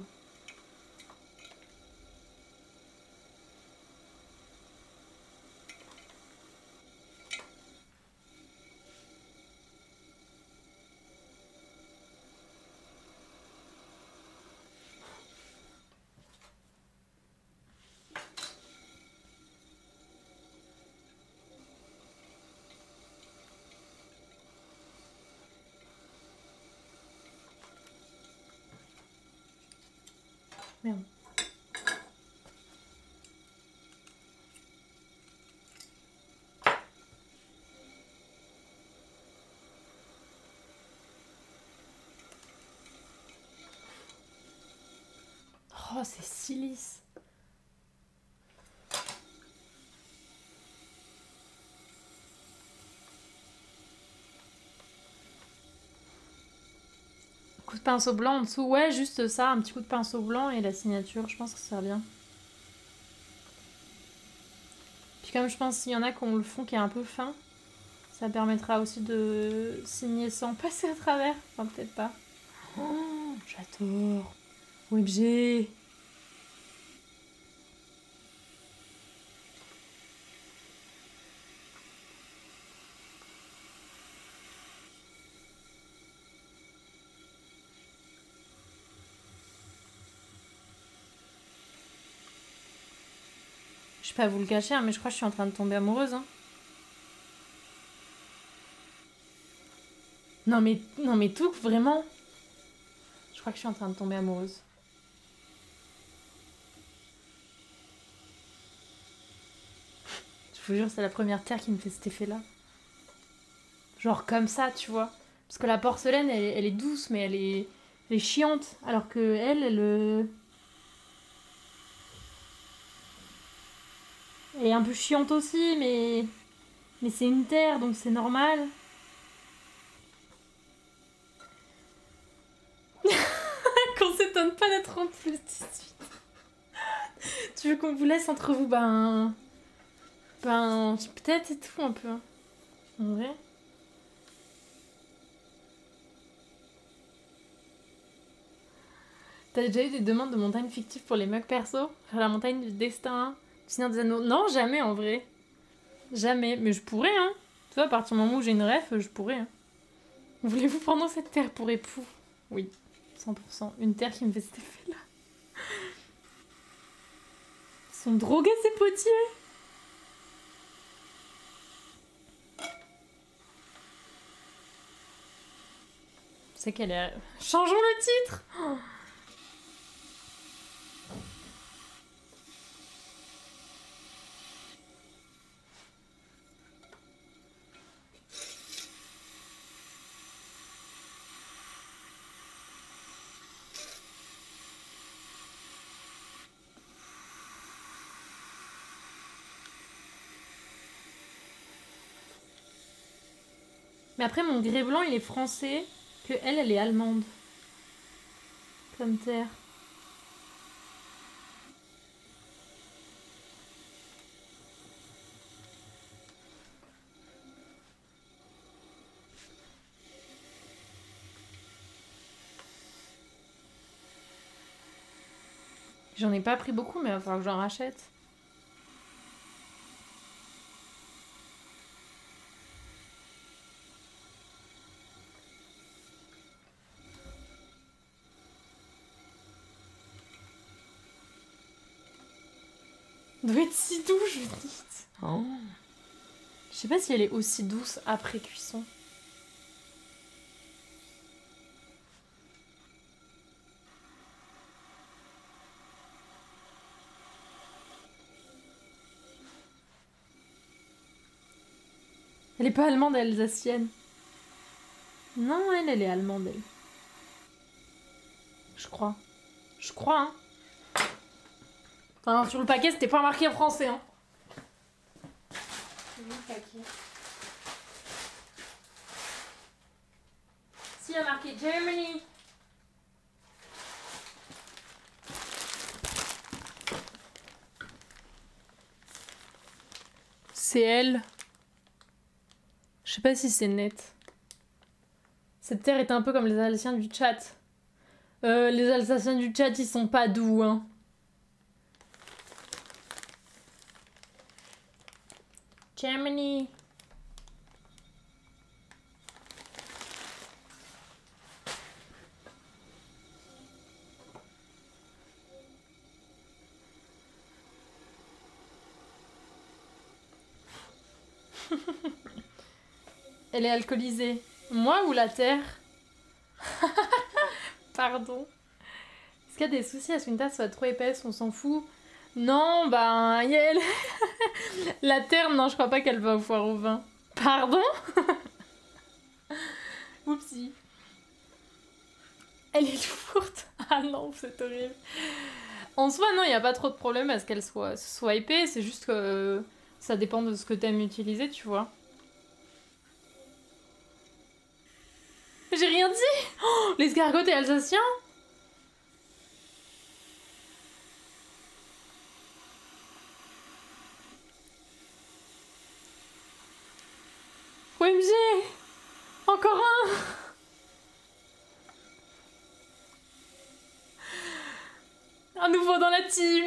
Merde. Oh, c'est si lisse. Coup de pinceau blanc en dessous. Ouais, juste ça, un petit coup de pinceau blanc et la signature. Je pense que ça sert bien. Puis comme je pense qu'il y en a qui ont le fond qui est un peu fin, Ça permettra aussi de signer sans passer à travers. Enfin, peut-être pas. Oh, j'adore. O M G. Je vais pas vous le cacher, hein, mais je crois que je suis en train de tomber amoureuse. Hein. Non mais, non mais tout, vraiment. Je crois que je suis en train de tomber amoureuse. Je vous jure, c'est la première terre qui me fait cet effet-là. Genre comme ça, tu vois. Parce que la porcelaine, elle, elle est douce, mais elle est, elle est chiante. Alors que elle, elle, euh, elle est un peu chiante aussi, mais, mais c'est une terre, donc c'est normal. Qu'on s'étonne pas d'être en plus dix-huit. Tu veux qu'on vous laisse entre vous? Ben... Ben... Peut-être et tout, un peu. En vrai. T'as déjà eu des demandes de montagnes fictives pour les mugs perso? Genre la montagne du destin, du Seigneur des Anneaux? Non, jamais en vrai. Jamais. Mais je pourrais, hein. Tu vois, à partir du moment où j'ai une ref, je pourrais. Hein. Voulez-vous prendre cette terre pour époux? Oui, cent pour cent. Une terre qui me fait cet effet-là. Ils sont drogués, ces potiers. C'est qu'elle est... Changeons le titre. Oh. Mais après, mon grès blanc, il est français, que elle, elle est allemande. Comme terre. J'en ai pas pris beaucoup, mais il va falloir que j'en rachète. Doit être si doux, je dis. Oh. Je sais pas si elle est aussi douce après cuisson. Elle est pas allemande, elle est alsacienne. Non, elle, elle est allemande, elle. Je crois. Je crois, hein. Enfin, sur le paquet, c'était pas marqué en français, hein. C'est le paquet. Si, il y a marqué Germany. C'est elle. Je sais pas si c'est net. Cette terre est un peu comme les Alsaciens du chat. Euh, les Alsaciens du chat, ils sont pas doux, hein. Germany. Elle est alcoolisée. Moi ou la terre? Pardon. Est-ce qu'il y a des soucis à ce qu'une tasse soit trop épaisse? On s'en fout. Non, bah... Elle... la terre, non, je crois pas qu'elle va au foire au vin. Pardon? Oupsie. Elle est lourde. Ah non, c'est horrible. En soi, non, il n'y a pas trop de problème à ce qu'elle soit, soit épais. C'est juste que ça dépend de ce que t'aimes utiliser, tu vois. J'ai rien dit. Oh, l'escargot est alsacien? O M G! Encore un! Un nouveau dans la team!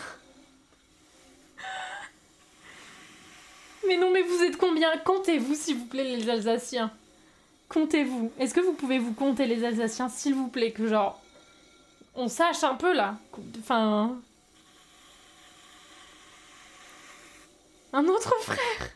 Mais non, mais vous êtes combien? Comptez-vous, s'il vous plaît, les Alsaciens. Comptez-vous. Est-ce que vous pouvez vous compter, les Alsaciens, s'il vous plaît, que genre... On sache un peu, là. Enfin... Un autre frère!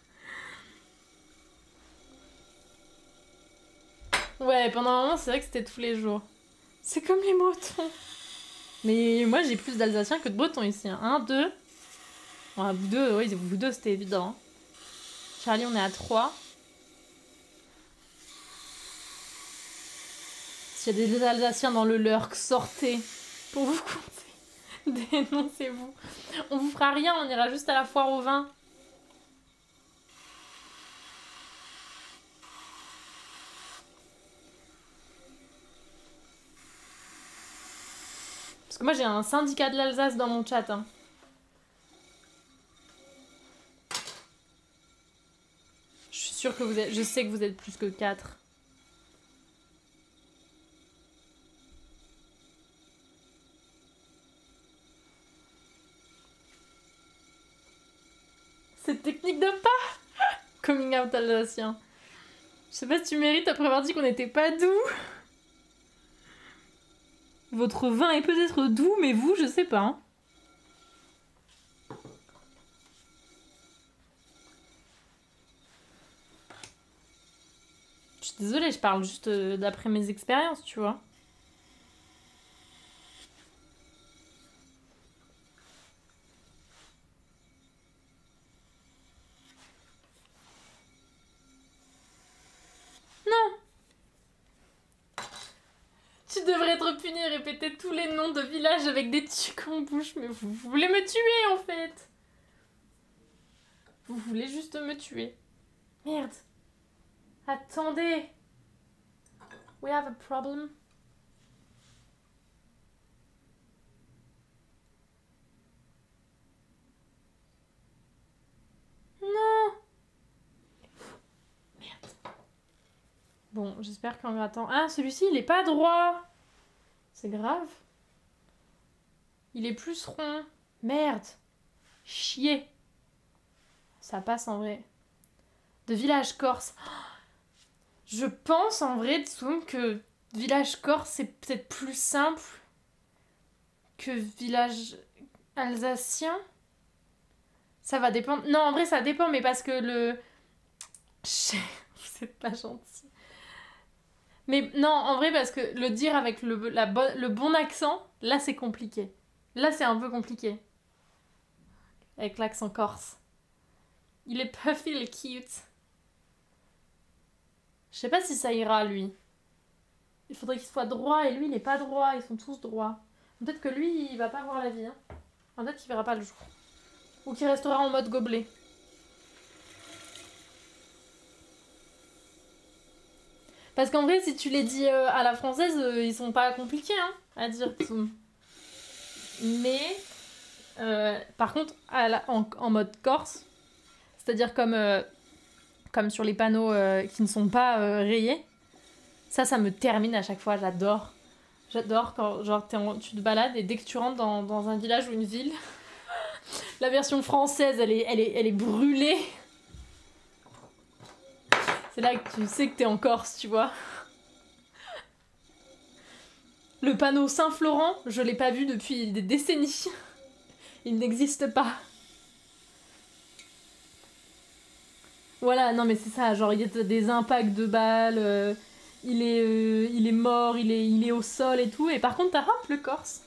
Ouais, pendant un moment, c'est vrai que c'était tous les jours. C'est comme les Bretons. Mais moi, j'ai plus d'Alsaciens que de Bretons ici. Hein. Un, deux. Ouais, vous deux, oui, vous deux, c'était évident. Charlie, on est à trois. S'il y a des Alsaciens dans le Lurk, sortez pour vous compter. Dénoncez-vous. On vous fera rien, on ira juste à la foire au vin. Parce que moi, j'ai un syndicat de l'Alsace dans mon chat. Hein. Je suis sûre que vous êtes... Je sais que vous êtes plus que quatre. Cette technique de pas coming out alsacien. Je sais pas si tu mérites après avoir dit qu'on n'était pas doux. Votre vin est peut-être doux, mais vous, je sais pas. Hein. Je suis désolée, je parle juste d'après mes expériences, tu vois. Tu devrais être puni et répéter tous les noms de villages avec des tucs en bouche. Mais vous, vous voulez me tuer, en fait. Vous voulez juste me tuer. Merde. Attendez. We have a problem. Non. Merde. Bon, j'espère qu'en grattant... Ah, celui-ci, il est pas droit. C'est grave. Il est plus rond. Merde. Chier. Ça passe en vrai. De village corse. Je pense en vrai, Tsoum, que village corse, c'est peut-être plus simple que village alsacien. Ça va dépendre. Non, en vrai, ça dépend, mais parce que le... Vous êtes pas gentil. Mais non, en vrai, parce que le dire avec le, la bo le bon accent, là, c'est compliqué. Là, c'est un peu compliqué. Avec l'accent corse. Il est puffy, il est cute. Je sais pas si ça ira, lui. Il faudrait qu'il soit droit, et lui, il est pas droit. Ils sont tous droits. Peut-être que lui, il va pas voir la vie. Hein. Enfin, peut-être qu'il verra pas le jour. Ou qu'il restera en mode gobelet. Parce qu'en vrai, si tu les dis euh, à la française, euh, ils sont pas compliqués hein, à dire. Mais, euh, par contre, à la, en, en mode corse, c'est-à-dire comme, euh, comme sur les panneaux euh, qui ne sont pas euh, rayés, ça, ça me termine à chaque fois. J'adore. J'adore quand genre, en, tu te balades et dès que tu rentres dans, dans un village ou une ville, la version française, elle est, elle est, elle est brûlée. C'est là que tu sais que t'es en Corse, tu vois. Le panneau Saint-Florent, je l'ai pas vu depuis des décennies. Il n'existe pas. Voilà, non mais c'est ça, genre il y a des impacts de balles, euh, il, est, euh, il est mort, il est, il est au sol et tout, et par contre t'as hop le Corse.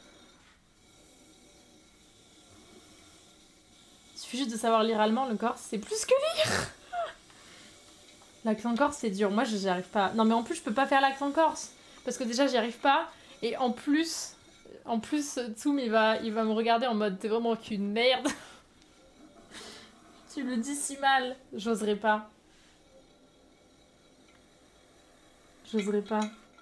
Il suffit juste de savoir lire allemand, le Corse c'est plus que lire. L'accent corse, c'est dur. Moi, j'y arrive pas. Non, mais en plus, je peux pas faire l'accent corse. Parce que déjà, j'y arrive pas. Et en plus, en plus, Tsoum, il va, il va me regarder en mode, t'es vraiment qu'une merde. Tu le dis si mal. J'oserais pas. J'oserais pas.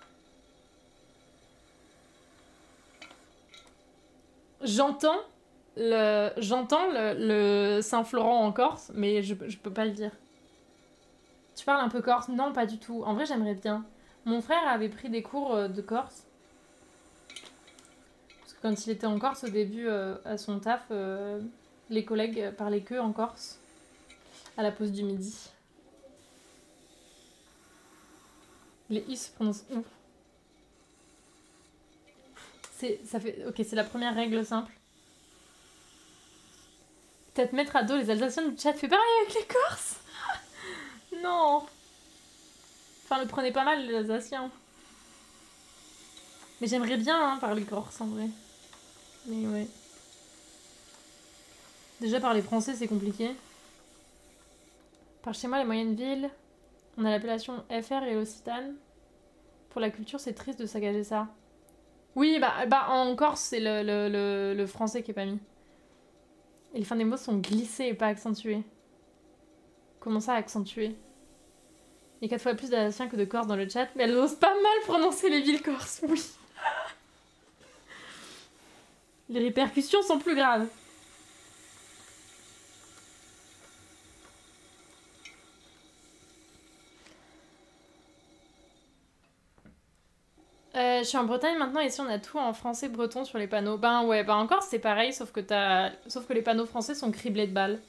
J'entends le, j'entends le, le Saint-Florent en Corse, mais je, je peux pas le dire. Tu parles un peu corse? Non, pas du tout. En vrai, j'aimerais bien. Mon frère avait pris des cours euh, de corse. Parce que quand il était en Corse, au début, euh, à son taf, euh, les collègues parlaient que en corse. À la pause du midi. Les i se prononcent ou. C'est, ça fait, ok, c'est la première règle simple. Peut-être mettre à dos les Alsaciens du chat fait pareil avec les Corses. Non. Enfin, le prenez pas mal les Alsaciens. Mais j'aimerais bien hein, parler corse en vrai. Mais ouais. Déjà parler français c'est compliqué. Par chez moi les moyennes villes, on a l'appellation F R et l'Occitane. Pour la culture c'est triste de saccager ça. Oui bah, bah en Corse c'est le, le, le, le français qui est pas mis. Et les fins des mots sont glissées et pas accentuées. Comment ça accentuées? Il y a quatre fois plus d'Alsaciens que de Corse dans le chat, mais elles osent pas mal prononcer les villes corses, oui. Les répercussions sont plus graves. Euh, je suis en Bretagne maintenant, ici on a tout en français breton sur les panneaux. Ben ouais, ben encore c'est pareil, sauf que, t'as... sauf que les panneaux français sont criblés de balles.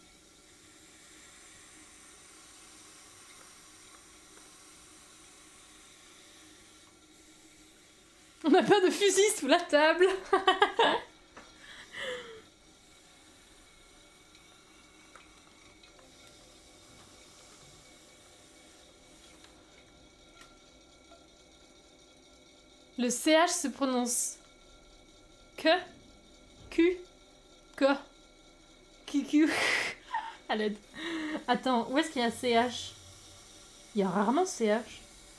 On n'a pas de fusil sous la table. Le C H se prononce que, Q, que, Q, Q. À l'aide. Attends, où est-ce qu'il y a C H? Il y a rarement C H.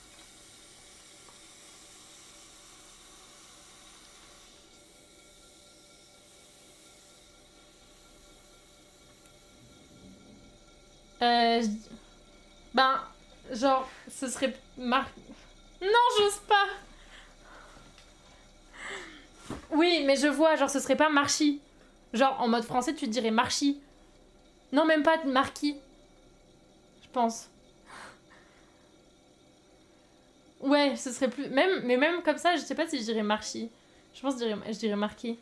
Euh, je... Ben, genre, ce serait mar... Non, j'ose pas. Oui, mais je vois, genre, ce serait pas marchi. Genre, en mode français, tu dirais marchi. Non, même pas marquis. Je pense. Ouais, ce serait plus... Même, mais même comme ça, je sais pas si je dirais marchi. Je pense que je dirais, je dirais marquis.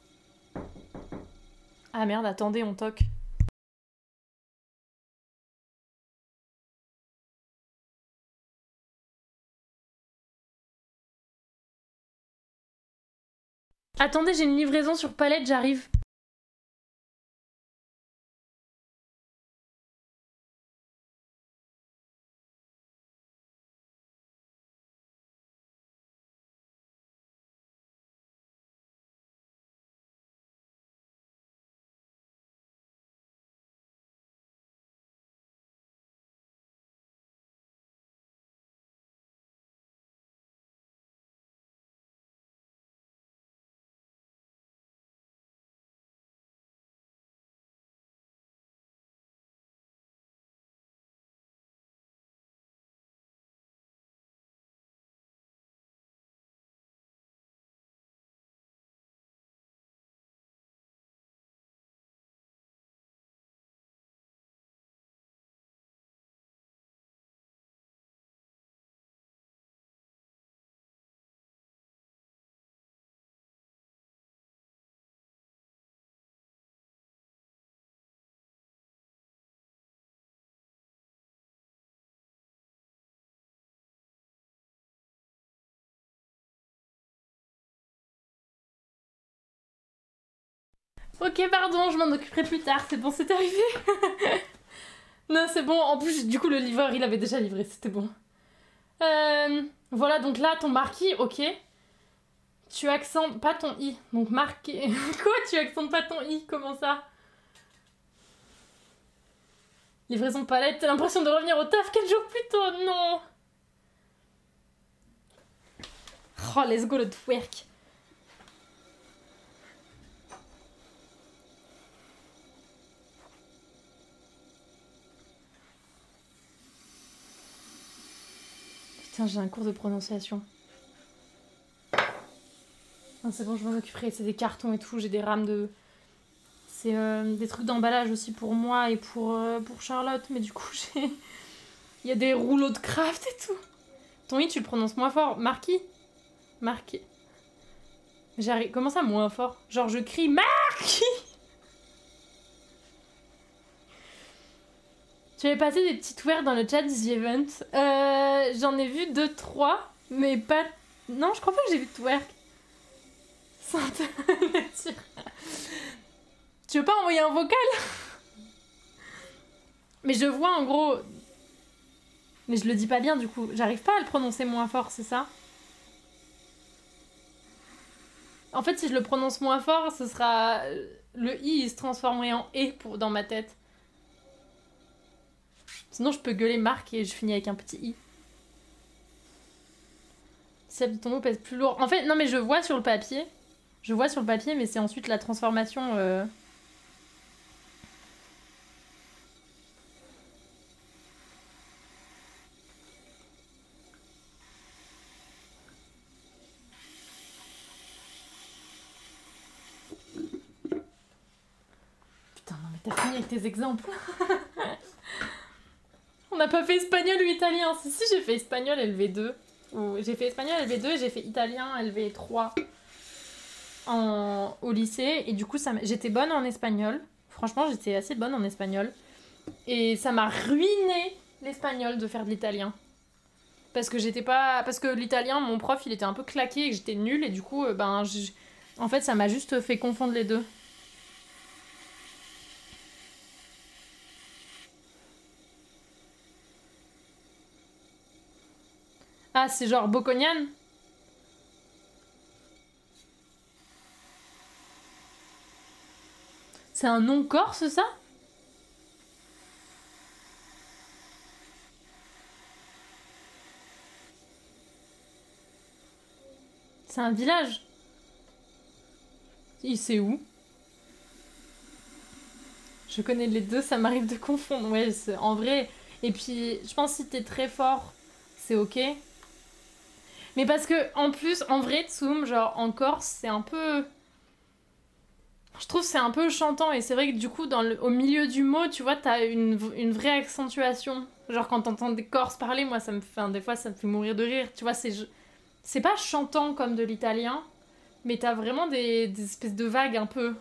Ah merde, attendez, on toque. Attendez, j'ai une livraison sur palette, j'arrive. Ok, pardon, je m'en occuperai plus tard, c'est bon, c'est arrivé. Non, c'est bon, en plus, du coup, le livreur, il avait déjà livré, c'était bon. Euh, voilà, donc là, ton marquis, ok. Tu accentes pas ton i, donc marqué... Quoi, tu accentes pas ton i, comment ça? Livraison palette, t'as l'impression de revenir au taf quatre jours plus tôt, non. Oh, let's go, le twerk. Putain, j'ai un cours de prononciation. Ah, c'est bon, je m'en occuperai. C'est des cartons et tout. J'ai des rames de... C'est euh, des trucs d'emballage aussi pour moi et pour, euh, pour Charlotte. Mais du coup, j'ai... Il y a des rouleaux de craft et tout. Ton i, tu le prononces moins fort. Marquis. Marquis. J'arrive. Comment ça, moins fort? Genre, je crie Marquis. Tu avais passé des petites words dans le chat The Event. Euh, J'en ai vu deux, trois, mais pas. Non, je crois pas que j'ai vu de twerk. Sans te le dire. Tu veux pas envoyer un vocal? Mais je vois en gros. Mais je le dis pas bien du coup. J'arrive pas à le prononcer moins fort, c'est ça? En fait, si je le prononce moins fort, ce sera. Le i il se transformerait en e pour... dans ma tête. Sinon, je peux gueuler Marc et je finis avec un petit i. Si ton mot pèse plus lourd. En fait, non, mais je vois sur le papier. Je vois sur le papier, mais c'est ensuite la transformation. Euh... Putain, non, mais t'as fini avec tes exemples. On n'a pas fait espagnol ou italien. Si, si, j'ai fait espagnol L V deux. J'ai fait espagnol L V deux et j'ai fait italien L V trois en... au lycée. Et du coup, ça j'étais bonne en espagnol. Franchement, j'étais assez bonne en espagnol. Et ça m'a ruiné l'espagnol de faire de l'italien. Parce que j'étais pas... Parce que l'italien, mon prof, il était un peu claqué et que j'étais nulle. Et du coup, ben, je... en fait, ça m'a juste fait confondre les deux. Ah, c'est genre Bocognan? C'est un nom corse, ça? C'est un village. Il sait où? Je connais les deux, ça m'arrive de confondre. Ouais, en vrai. Et puis, je pense que si t'es très fort, c'est ok. Mais parce que, en plus, en vrai, Tsum, genre, en Corse, c'est un peu... Je trouve que c'est un peu chantant. Et c'est vrai que du coup, dans le... au milieu du mot, tu vois, t'as une, une vraie accentuation. Genre, quand t'entends des Corses parler, moi, ça me fait... Enfin, des fois, ça me fait mourir de rire. Tu vois, c'est... C'est pas chantant comme de l'italien, mais t'as vraiment des... des espèces de vagues un peu...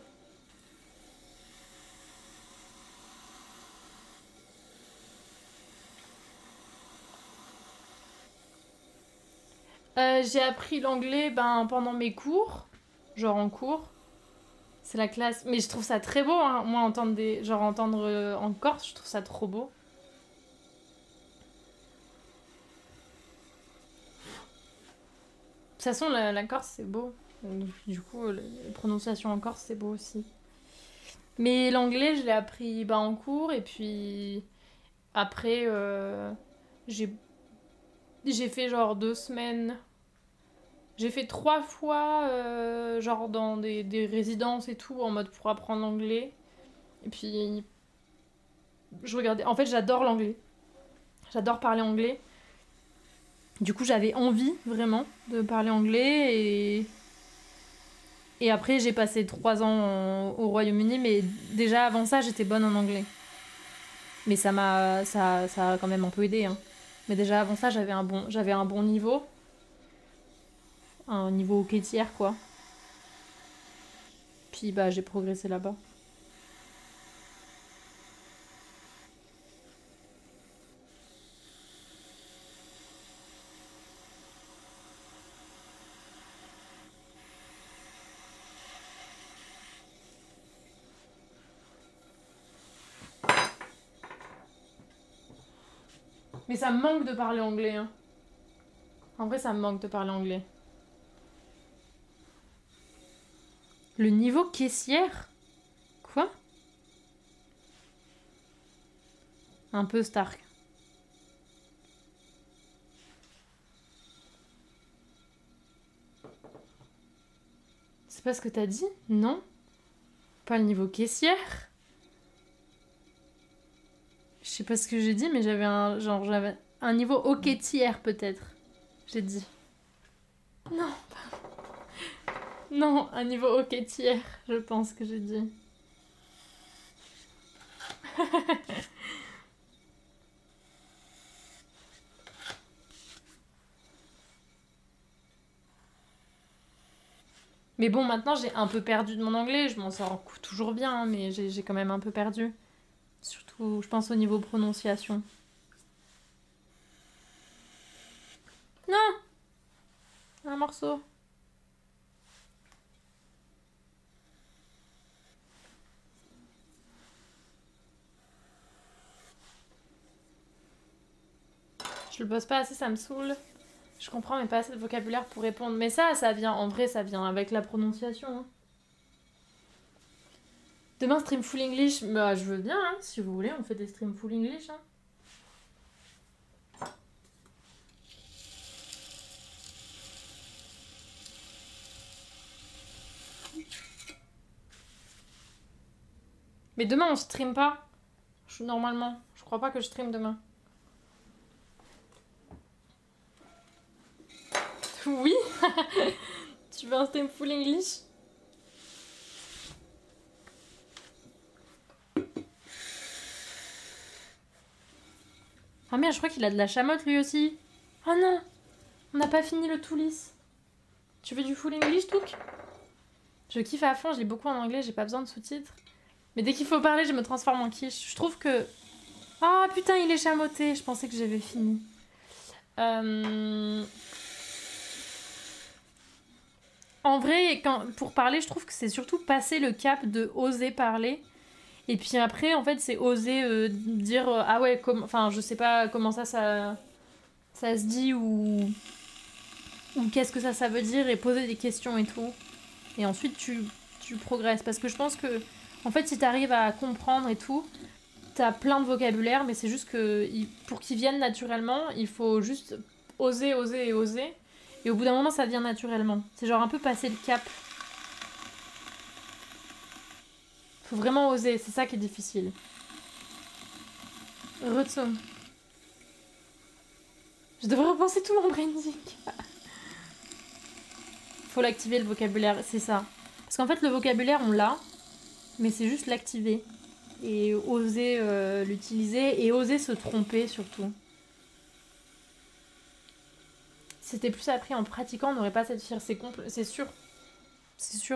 Euh, j'ai appris l'anglais ben, pendant mes cours, genre en cours. C'est la classe. Mais je trouve ça très beau, hein. Moi, entendre des... genre entendre euh, en Corse, je trouve ça trop beau. De toute façon, la, la Corse, c'est beau. Donc, du coup, la prononciation en Corse, c'est beau aussi. Mais l'anglais, je l'ai appris ben, en cours, et puis après, euh, j'ai j'ai fait genre deux semaines. J'ai fait trois fois, euh, genre dans des, des résidences et tout, en mode pour apprendre l'anglais. Et puis, je regardais. En fait, j'adore l'anglais. J'adore parler anglais. Du coup, j'avais envie vraiment de parler anglais. Et, et après, j'ai passé trois ans en- au Royaume-Uni. Mais déjà avant ça, j'étais bonne en anglais. Mais ça m'a, ça, ça a quand même un peu aidé, hein. Mais déjà avant ça, j'avais un bon, j'avais un bon niveau. Un niveau hockey tiers, quoi. Puis bah j'ai progressé là-bas. Mais ça me manque de parler anglais, hein. En vrai, ça me manque de parler anglais. Le niveau caissière? Quoi? Un peu Stark. C'est pas ce que t'as dit? Non? Pas le niveau caissière? Je sais pas ce que j'ai dit, mais j'avais un... Genre, j'avais un niveau hockey tiers, peut-être. J'ai dit. Non, pas... Non, un niveau hockey tiers, je pense que j'ai dit. Mais bon, maintenant j'ai un peu perdu de mon anglais, je m'en sors toujours bien, hein, mais j'ai quand même un peu perdu. Surtout, je pense au niveau prononciation. Non! Un morceau. Je le bosse pas assez, ça me saoule. Je comprends, mais pas assez de vocabulaire pour répondre. Mais ça, ça vient, en vrai, ça vient avec la prononciation. Hein. Demain, stream full English, bah, je veux bien, hein, si vous voulez, on fait des streams full English. Hein. Mais demain, on stream pas. Je, normalement, je crois pas que je stream demain. Oui. Tu veux un stream full English? Ah merde, je crois qu'il a de la chamotte lui aussi. Oh non, on n'a pas fini le tout lisse. Tu veux du full English, Touk? Je kiffe à fond, je lis beaucoup en anglais, j'ai pas besoin de sous-titres. Mais dès qu'il faut parler, je me transforme en quiche. Je trouve que... Ah oh, putain, il est chamoté, je pensais que j'avais fini. Euh... En vrai, quand... pour parler, je trouve que c'est surtout passer le cap de oser parler. Et puis après, en fait, c'est oser euh, dire euh, ah ouais, comme, enfin, je sais pas comment ça, ça, ça se dit ou ou qu'est-ce que ça, ça veut dire et poser des questions et tout. Et ensuite, tu, tu progresses parce que je pense que, en fait, si t'arrives à comprendre et tout, t'as plein de vocabulaire, mais c'est juste que pour qu'ils viennent naturellement, il faut juste oser, oser et oser. Et au bout d'un moment, ça vient naturellement. C'est genre un peu passer le cap. Faut vraiment oser, c'est ça qui est difficile. Retsu. Je devrais repenser tout mon branding. Faut l'activer le vocabulaire, c'est ça. Parce qu'en fait, le vocabulaire, on l'a, mais c'est juste l'activer. Et oser euh, l'utiliser et oser se tromper surtout. Si c'était plus appris en pratiquant, on n'aurait pas cette fierté, c'est sûr. C'est sûr.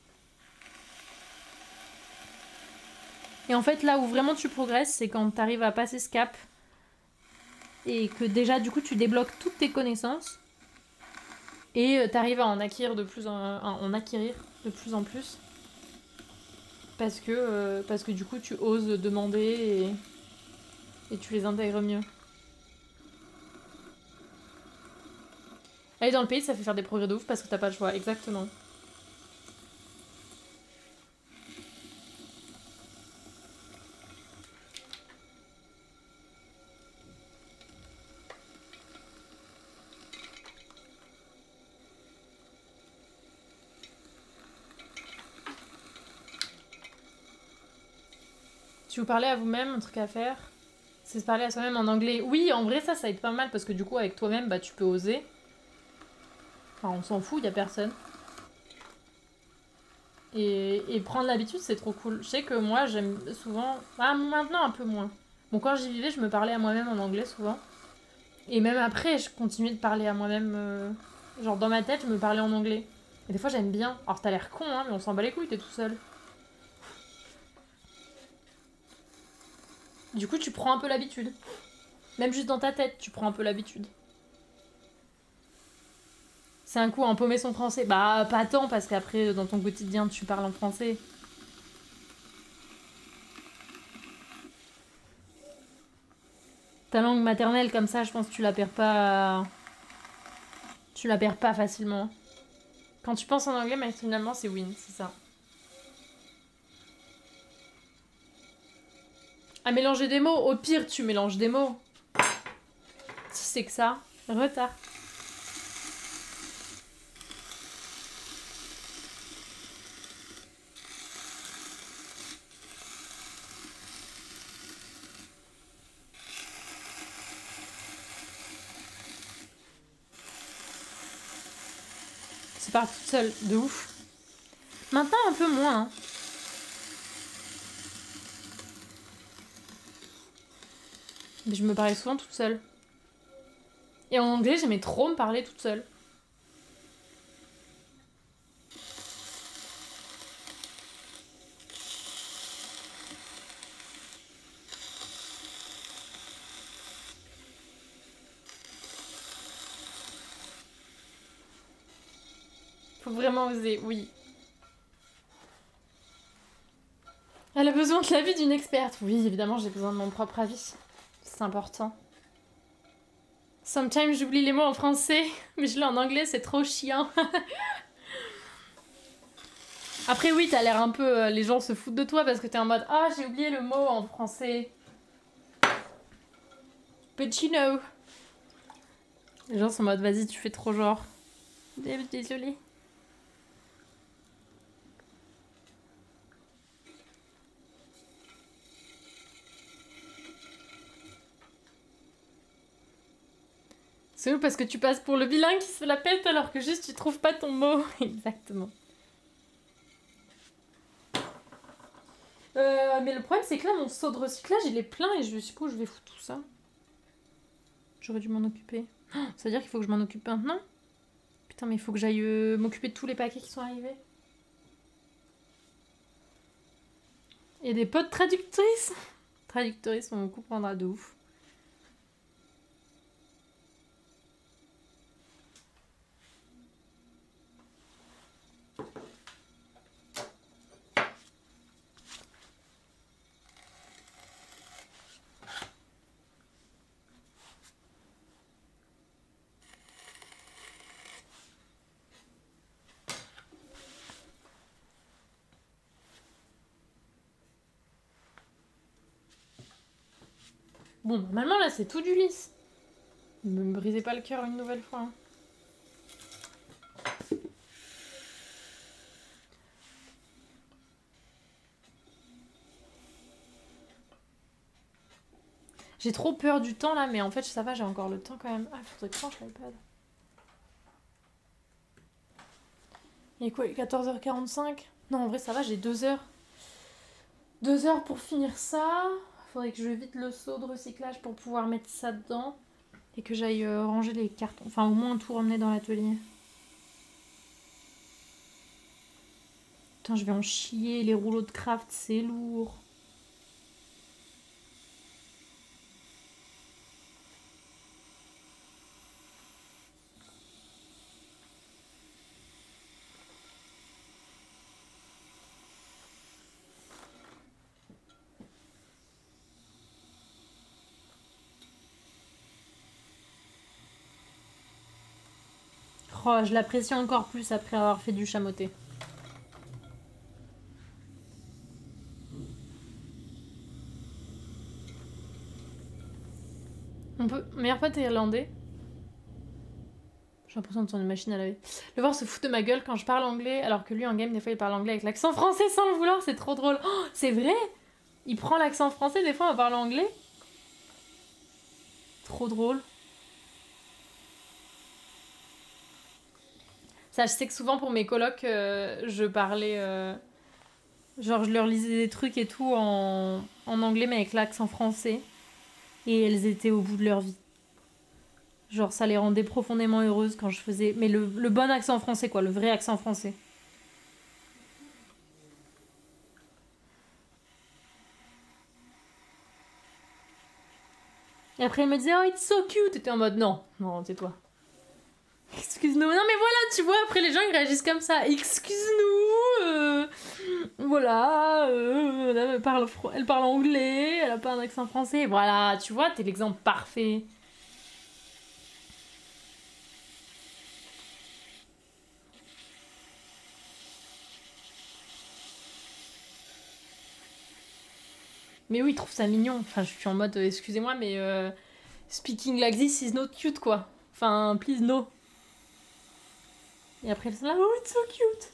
Et en fait, là où vraiment tu progresses, c'est quand tu arrives à passer ce cap et que déjà, du coup, tu débloques toutes tes connaissances et tu arrives à en acquérir de plus en, en acquérir de plus en plus parce que, euh, parce que du coup, tu oses demander et, et tu les intègres mieux. Aller dans le pays, ça fait faire des progrès de ouf parce que t'as pas le choix, exactement. Si vous parlez à vous-même, un truc à faire, c'est se parler à soi-même en anglais. Oui, en vrai, ça, ça aide pas mal parce que du coup, avec toi-même, bah, tu peux oser. Enfin, on s'en fout, y a personne. Et, et prendre l'habitude, c'est trop cool. Je sais que moi, j'aime souvent... Ah, maintenant, un peu moins. Bon, quand j'y vivais, je me parlais à moi-même en anglais, souvent. Et même après, je continuais de parler à moi-même... Euh... Genre, dans ma tête, je me parlais en anglais. Et des fois, j'aime bien. Alors, t'as l'air con, hein, mais on s'en bat les couilles, t'es tout seul. Du coup, tu prends un peu l'habitude. Même juste dans ta tête, tu prends un peu l'habitude. C'est un coup à empaumer son français. Bah, pas tant, parce qu'après, dans ton quotidien, tu parles en français. Ta langue maternelle, comme ça, je pense que tu la perds pas... Tu la perds pas facilement. Quand tu penses en anglais, mais finalement, c'est win, c'est ça. À mélanger des mots, au pire, tu mélanges des mots. Si c'est que ça, retard. C'est part toute seule, de ouf. Maintenant, un peu moins. Hein. Mais je me parlais souvent toute seule. Et en anglais, j'aimais trop me parler toute seule. Faut vraiment oser, oui. Elle a besoin de l'avis d'une experte. Oui, évidemment, j'ai besoin de mon propre avis. C'est important. Sometimes, j'oublie les mots en français, mais je l'ai en anglais, c'est trop chiant. Après, oui, t'as l'air un peu... Euh, les gens se foutent de toi parce que t'es en mode « Ah, j'ai oublié le mot en français. » But you know. Les gens sont en mode « Vas-y, tu fais trop genre. » Désolée. C'est ouf parce que tu passes pour le bilingue qui se la pète alors que juste tu trouves pas ton mot. Exactement. Euh, mais le problème c'est que là mon seau de recyclage il est plein et je suppose que je vais foutre tout ça. J'aurais dû m'en occuper. Oh, ça veut dire qu'il faut que je m'en occupe maintenant? Putain mais il faut que j'aille euh, m'occuper de tous les paquets qui sont arrivés. Et des potes traductrices. Traductrices on comprendra de ouf. Bon, normalement, là, c'est tout du lisse. Ne me brisez pas le cœur une nouvelle fois. Hein. J'ai trop peur du temps, là, mais en fait, ça va, j'ai encore le temps quand même. Ah, il faudrait que je change l'iPad. Il est quoi, quatorze heures quarante-cinq? Non, en vrai, ça va, j'ai deux heures. deux heures pour finir ça. Faudrait que je vide le seau de recyclage pour pouvoir mettre ça dedans. Et que j'aille euh, ranger les cartons. Enfin, au moins tout ramener dans l'atelier. Putain, je vais en chier. Les rouleaux de craft, c'est lourd. Oh, je l'apprécie encore plus après avoir fait du chamoté. On peut... Meilleur pote irlandais. J'ai l'impression de tourner une machine à laver. Le voir se fout de ma gueule quand je parle anglais, alors que lui en game, des fois, il parle anglais avec l'accent français sans le vouloir, c'est trop drôle. Oh, c'est vrai? Il prend l'accent français des fois en parlant anglais? Trop drôle. Ça, je sais que souvent pour mes colocs, euh, je parlais... Euh... Genre, je leur lisais des trucs et tout en, en anglais, mais avec l'accent français. Et elles étaient au bout de leur vie. Genre, ça les rendait profondément heureuses quand je faisais... Mais le, le bon accent français, quoi. Le vrai accent français. Et après, elle me disait « Oh, it's so cute !» T'étais en mode « Non, non, tais-toi. » Excuse-nous. Non, mais voilà, tu vois, après les gens ils réagissent comme ça. Excuse-nous. Euh, voilà. Euh, elle, parle, elle parle anglais, elle a pas un accent français. Voilà, tu vois, t'es l'exemple parfait. Mais oui, il trouve ça mignon. Enfin, je suis en mode, euh, excusez-moi, mais euh, speaking like this is not cute, quoi. Enfin, please, no. Et après, elle est là, oh, it's so cute.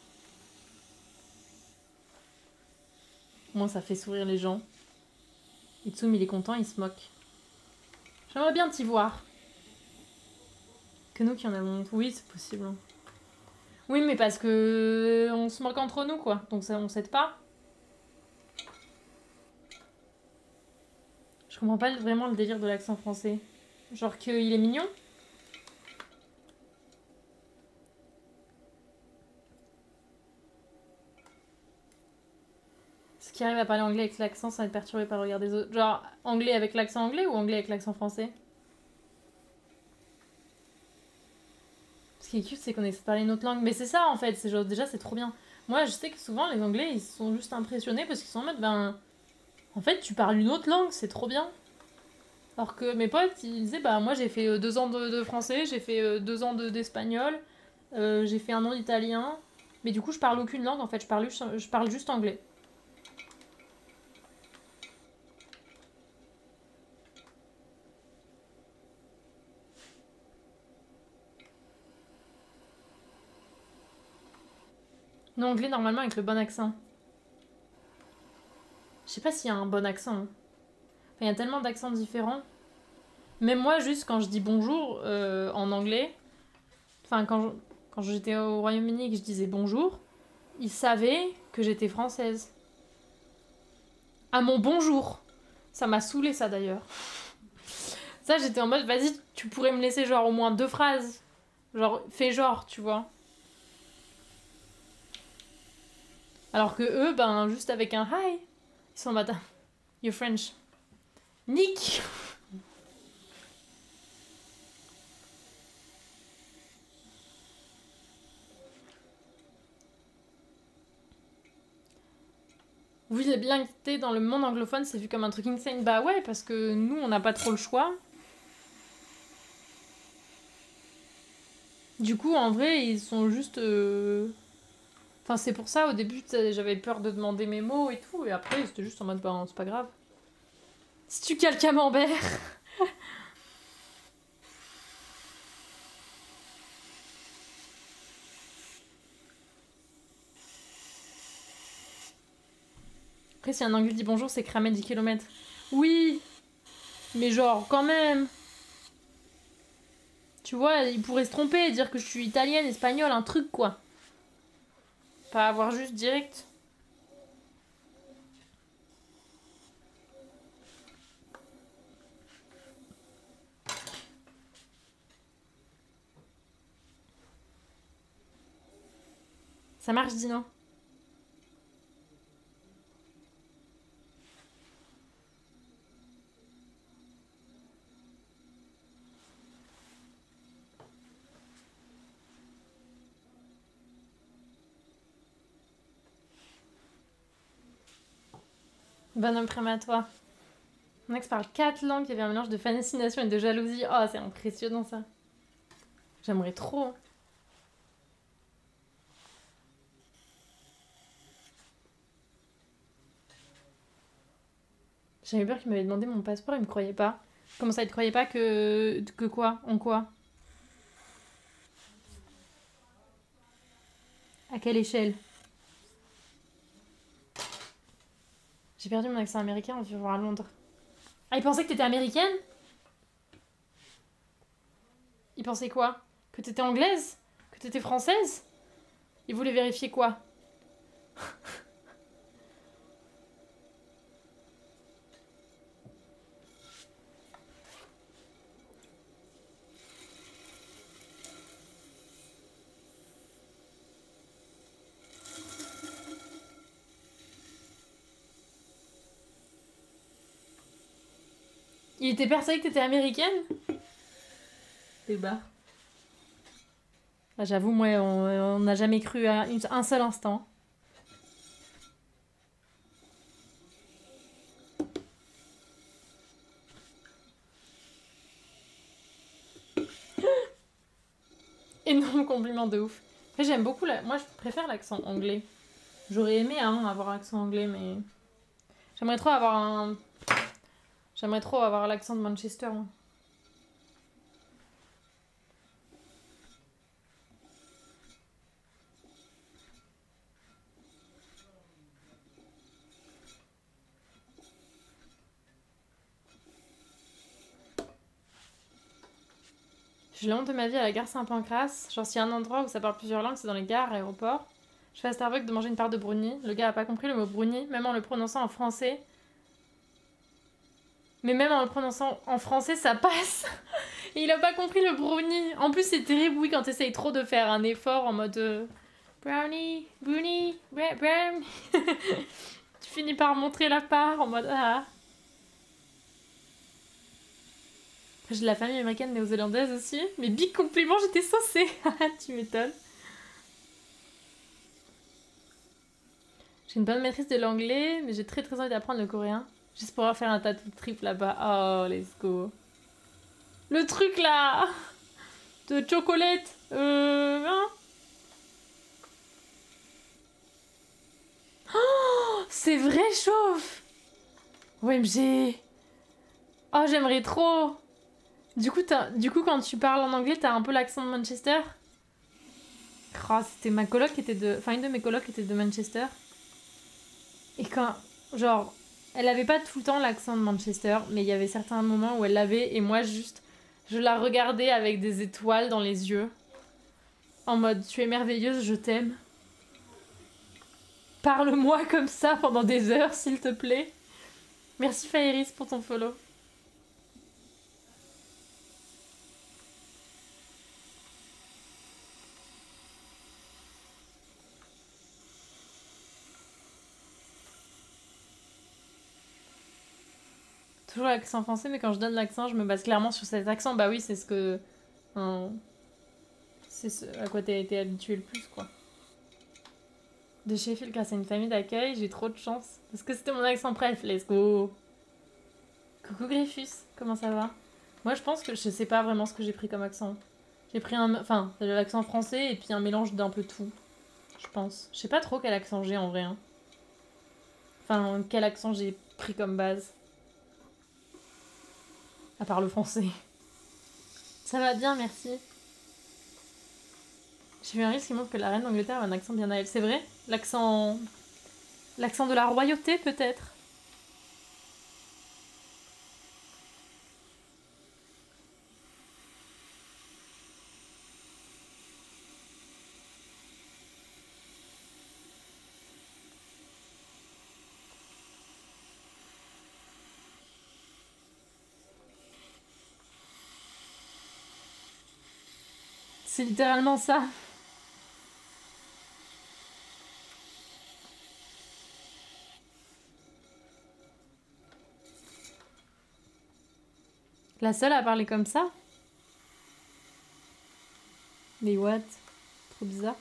Moi, ça fait sourire les gens. Itsum, il est content, il se moque. J'aimerais bien t'y voir. Que nous qui en avons... Oui, c'est possible. Oui, mais parce que on se moque entre nous, quoi. Donc ça, on s'aide pas. Je comprends pas vraiment le délire de l'accent français. Genre qu'il est mignon. Ce qui arrive à parler anglais avec l'accent sans être perturbé par le regard des autres. Genre anglais avec l'accent anglais ou anglais avec l'accent français? Parce qui est cute, c'est qu'on essaie de parler une autre langue. Mais c'est ça, en fait. C'est genre, déjà, c'est trop bien. Moi, je sais que souvent, les Anglais, ils sont juste impressionnés parce qu'ils sont en mode, ben... En fait, tu parles une autre langue, c'est trop bien. Alors que mes potes, ils disaient, bah, moi, j'ai fait euh, deux ans de, de français, j'ai fait euh, deux ans de- d'espagnol, euh, j'ai fait un an d'italien. Mais du coup, je parle aucune langue, en fait. Je parle, juste- je parle juste anglais. Non, anglais, normalement, avec le bon accent. Je sais pas s'il y a un bon accent. Hein. Enfin, il y a tellement d'accents différents. Même moi, juste quand je dis bonjour euh, en anglais, enfin, quand, je- quand j'étais au Royaume-Uni et que je disais bonjour, ils savaient que j'étais française. À mon bonjour. Ça m'a saoulé ça d'ailleurs. Ça, j'étais en mode, vas-y, tu pourrais me laisser genre au moins deux phrases. Genre, fais genre, tu vois. Alors que eux, ben, juste avec un hi, ils sont en mode, you're French. Nick. Oui, la bilinguité dans le monde anglophone, c'est vu comme un truc insane. Bah ouais, parce que nous, on n'a pas trop le choix. Du coup, en vrai, ils sont juste... euh, Enfin, c'est pour ça, au début, j'avais peur de demander mes mots et tout, et après, c'était juste en mode, bah, c'est pas grave. Si tu cales camembert. Après, si un anglais dit bonjour, c'est cramer dix kilomètres. Oui, mais genre, quand même. Tu vois, il pourrait se tromper, dire que je suis italienne, espagnole, un truc, quoi. Pas avoir juste direct. Ça marche, dis non. Bon après à toi. Mon ex parle quatre langues, il y avait un mélange de fascination et de jalousie. Oh, c'est impressionnant ça. J'aimerais trop. Hein. J'avais peur qu'il m'avait demandé mon passeport, il me croyait pas. Comment ça, il te croyait pas que. Que quoi? En quoi? À quelle échelle? J'ai perdu mon accent américain en vivant à Londres. Ah, il pensait que t'étais américaine? Il pensait quoi? Que t'étais anglaise? Que t'étais française? Il voulait vérifier quoi? Il était persuadé que t'étais américaine? C'est bas. Ah, j'avoue, moi, on n'a jamais cru à une- un seul instant. Énorme compliment de ouf. Après, j'aime beaucoup la... Moi, je préfère l'accent anglais. J'aurais aimé hein, avoir un accent anglais, mais... J'aimerais trop avoir un... J'aimerais trop avoir l'accent de Manchester. Hein. J'ai la honte de ma vie à la gare Saint-Pancras. Genre, s'il y a un endroit où ça parle plusieurs langues, c'est dans les gares, aéroports. Je fais à Starbucks de manger une part de brownie. Le gars a pas compris le mot brownie, même en le prononçant en français. Mais même en le prononçant en français, ça passe. Et il a pas compris le brownie. En plus, c'est terrible, oui, quand t'essayes trop de faire un effort en mode... euh, brownie, brownie, bra- brown. Tu finis par montrer la part en mode... Ah. Après, j'ai de la famille américaine néo-zélandaise aussi. Mais big compliment, j'étais saucée. Tu m'étonnes. J'ai une bonne maîtrise de l'anglais, mais j'ai très très envie d'apprendre le coréen. Juste pour faire un tatou trip là-bas. Oh, let's go. Le truc là de chocolate. Euh... Hein oh, c'est vrai, chauffe. O M G. Oh, j'aimerais trop. Du coup, du coup, quand tu parles en anglais, t'as un peu l'accent de Manchester. Oh, c'était ma coloc qui était de... Enfin, une de mes colocs était de Manchester. Et quand... Genre, elle avait pas tout le temps l'accent de Manchester, mais il y avait certains moments où elle l'avait, et moi, juste, je la regardais avec des étoiles dans les yeux. En mode, tu es merveilleuse, je t'aime. Parle-moi comme ça pendant des heures, s'il te plaît. Merci Fairis pour ton follow. Toujours l'accent français, mais quand je donne l'accent, je me base clairement sur cet accent. Bah oui, c'est ce que... Hein, c'est ce à quoi t'as été habitué le plus, quoi. De Sheffield grâce à une famille d'accueil, j'ai trop de chance. Parce que c'était mon accent bref, let's go. Coucou Griffus, comment ça va? Moi je pense que je sais pas vraiment ce que j'ai pris comme accent. J'ai pris un... Enfin, l'accent français et puis un mélange d'un peu tout. Je pense. Je sais pas trop quel accent j'ai en vrai. Hein. Enfin, quel accent j'ai pris comme base. À part le français. Ça va bien, merci. J'ai vu un risque qui montre que la reine d'Angleterre a un accent bien à elle. C'est vrai? L'accent... L'accent de la royauté, peut-être? C'est littéralement ça. La seule à parler comme ça? Mais what? Trop bizarre.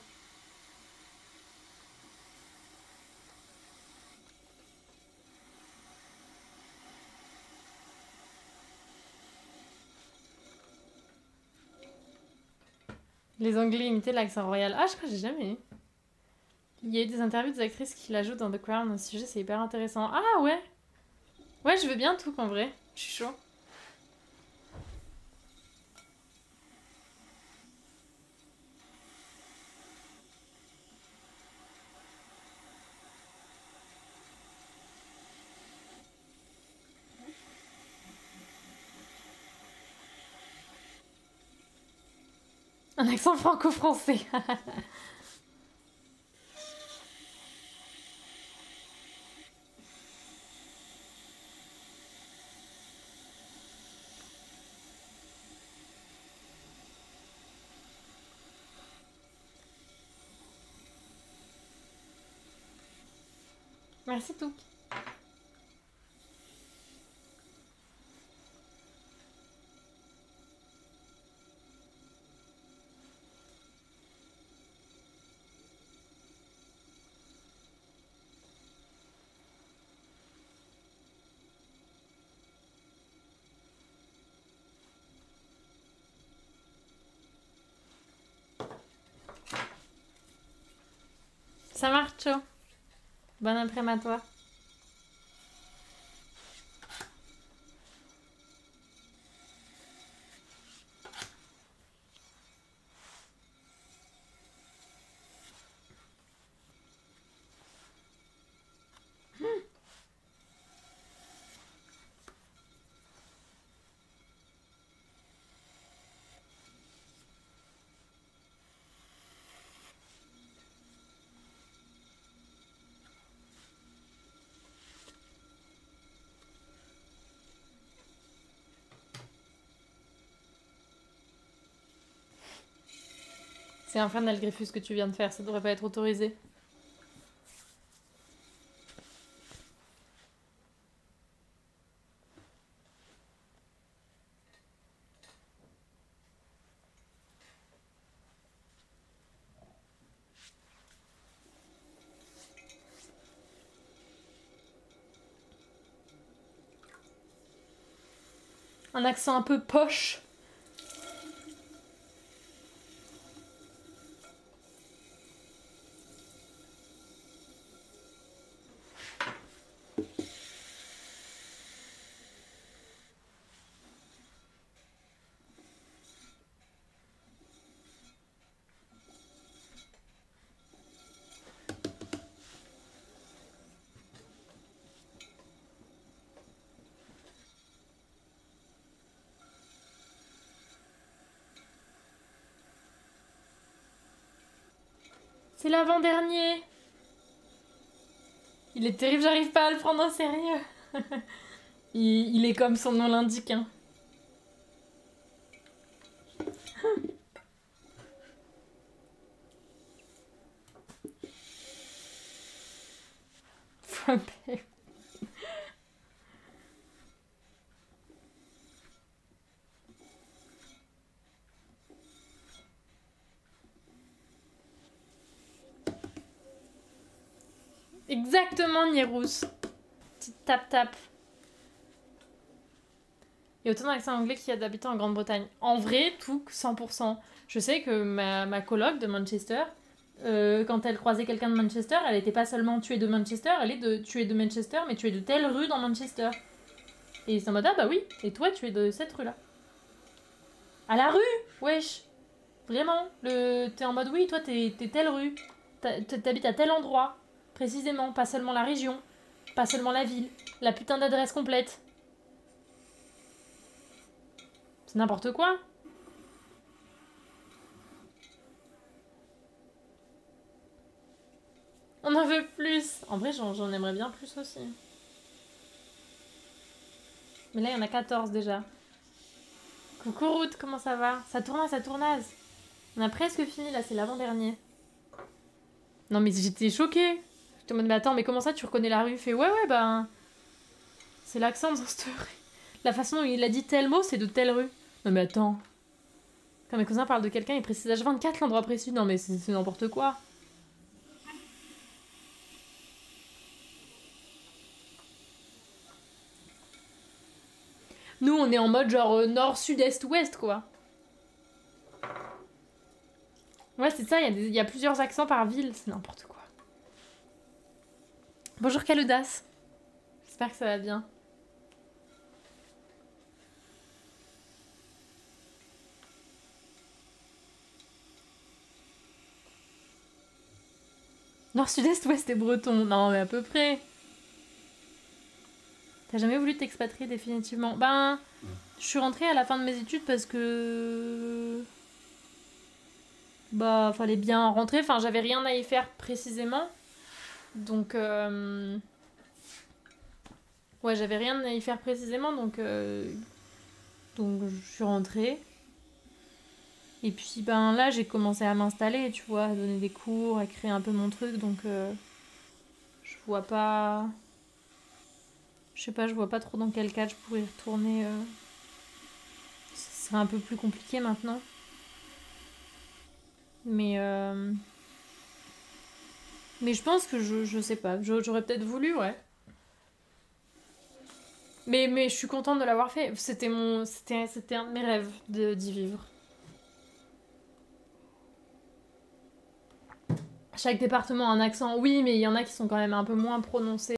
Les Anglais imitaient l'accent royal. Ah, je crois que j'ai jamais eu. Il y a eu des interviews des actrices qui l'ajoutent dans The Crown au sujet, c'est hyper intéressant. Ah ouais. Ouais, je veux bien tout en vrai. Je suis chaud. Un accent franco-français. Merci tout. Ça marche, ciao. Bon après-midi à toi. C'est infernal, Griffus, ce que tu viens de faire. Ça devrait pas être autorisé. Un accent un peu poche. C'est l'avant-dernier. Il est terrible, j'arrive pas à le prendre au sérieux. il, il est comme son nom l'indique. Hein. Frappé. Exactement, Nierous. Petite tap-tap. Il y a autant d'accent anglais qu'il y a d'habitants en Grande-Bretagne. En vrai, tout, cent pour cent. Je sais que ma, ma coloc de Manchester, euh, quand elle croisait quelqu'un de Manchester, elle n'était pas seulement tuée de Manchester, elle est de tuée de Manchester, mais tuée de telle rue dans Manchester. Et c'est en mode, ah bah oui, et toi, tu es de cette rue-là. À la rue, wesh. Vraiment, le... t'es en mode, oui, toi, t'es telle rue. T'habites à tel endroit. Précisément, pas seulement la région, pas seulement la ville, la putain d'adresse complète. C'est n'importe quoi. On en veut plus. En vrai, j'en aimerais bien plus aussi. Mais là, il y en a quatorze déjà. Coucou Ruth, comment ça va? Ça tourne, ça tournaise. On a presque fini, là, c'est l'avant-dernier. Non, mais j'étais choquée. J'étais en mode, mais attends, mais comment ça, tu reconnais la rue? Il fait, ouais, ouais, ben... C'est l'accent dans cette rue. La façon dont il a dit tel mot, c'est de telle rue. Non, mais attends. Quand mes cousins parlent de quelqu'un, ils précisent H vingt-quatre l'endroit précis. Non, mais c'est n'importe quoi. Nous, on est en mode genre euh, nord, sud, est, ouest, quoi. Ouais, c'est ça, il y, y a plusieurs accents par ville, c'est n'importe quoi. Bonjour Caludas. J'espère que ça va bien. Nord, sud, est, ouest et breton. Non, mais à peu près. T'as jamais voulu t'expatrier définitivement? Ben, je suis rentrée à la fin de mes études parce que... Bah, fallait bien rentrer. Enfin, j'avais rien à y faire précisément. Donc... Euh... Ouais, j'avais rien à y faire précisément, donc... Euh... Donc, je suis rentrée. Et puis, ben là, j'ai commencé à m'installer, tu vois, à donner des cours, à créer un peu mon truc, donc... Euh... Je vois pas... Je sais pas, je vois pas trop dans quel cadre je pourrais y retourner. Euh... Ce serait un peu plus compliqué maintenant. Mais... Euh... Mais je pense que je, je sais pas. J'aurais peut-être voulu, ouais. Mais, mais je suis contente de l'avoir fait. C'était mon, c'était, c'était un de mes rêves d'y vivre. Chaque département a un accent, oui, mais il y en a qui sont quand même un peu moins prononcés.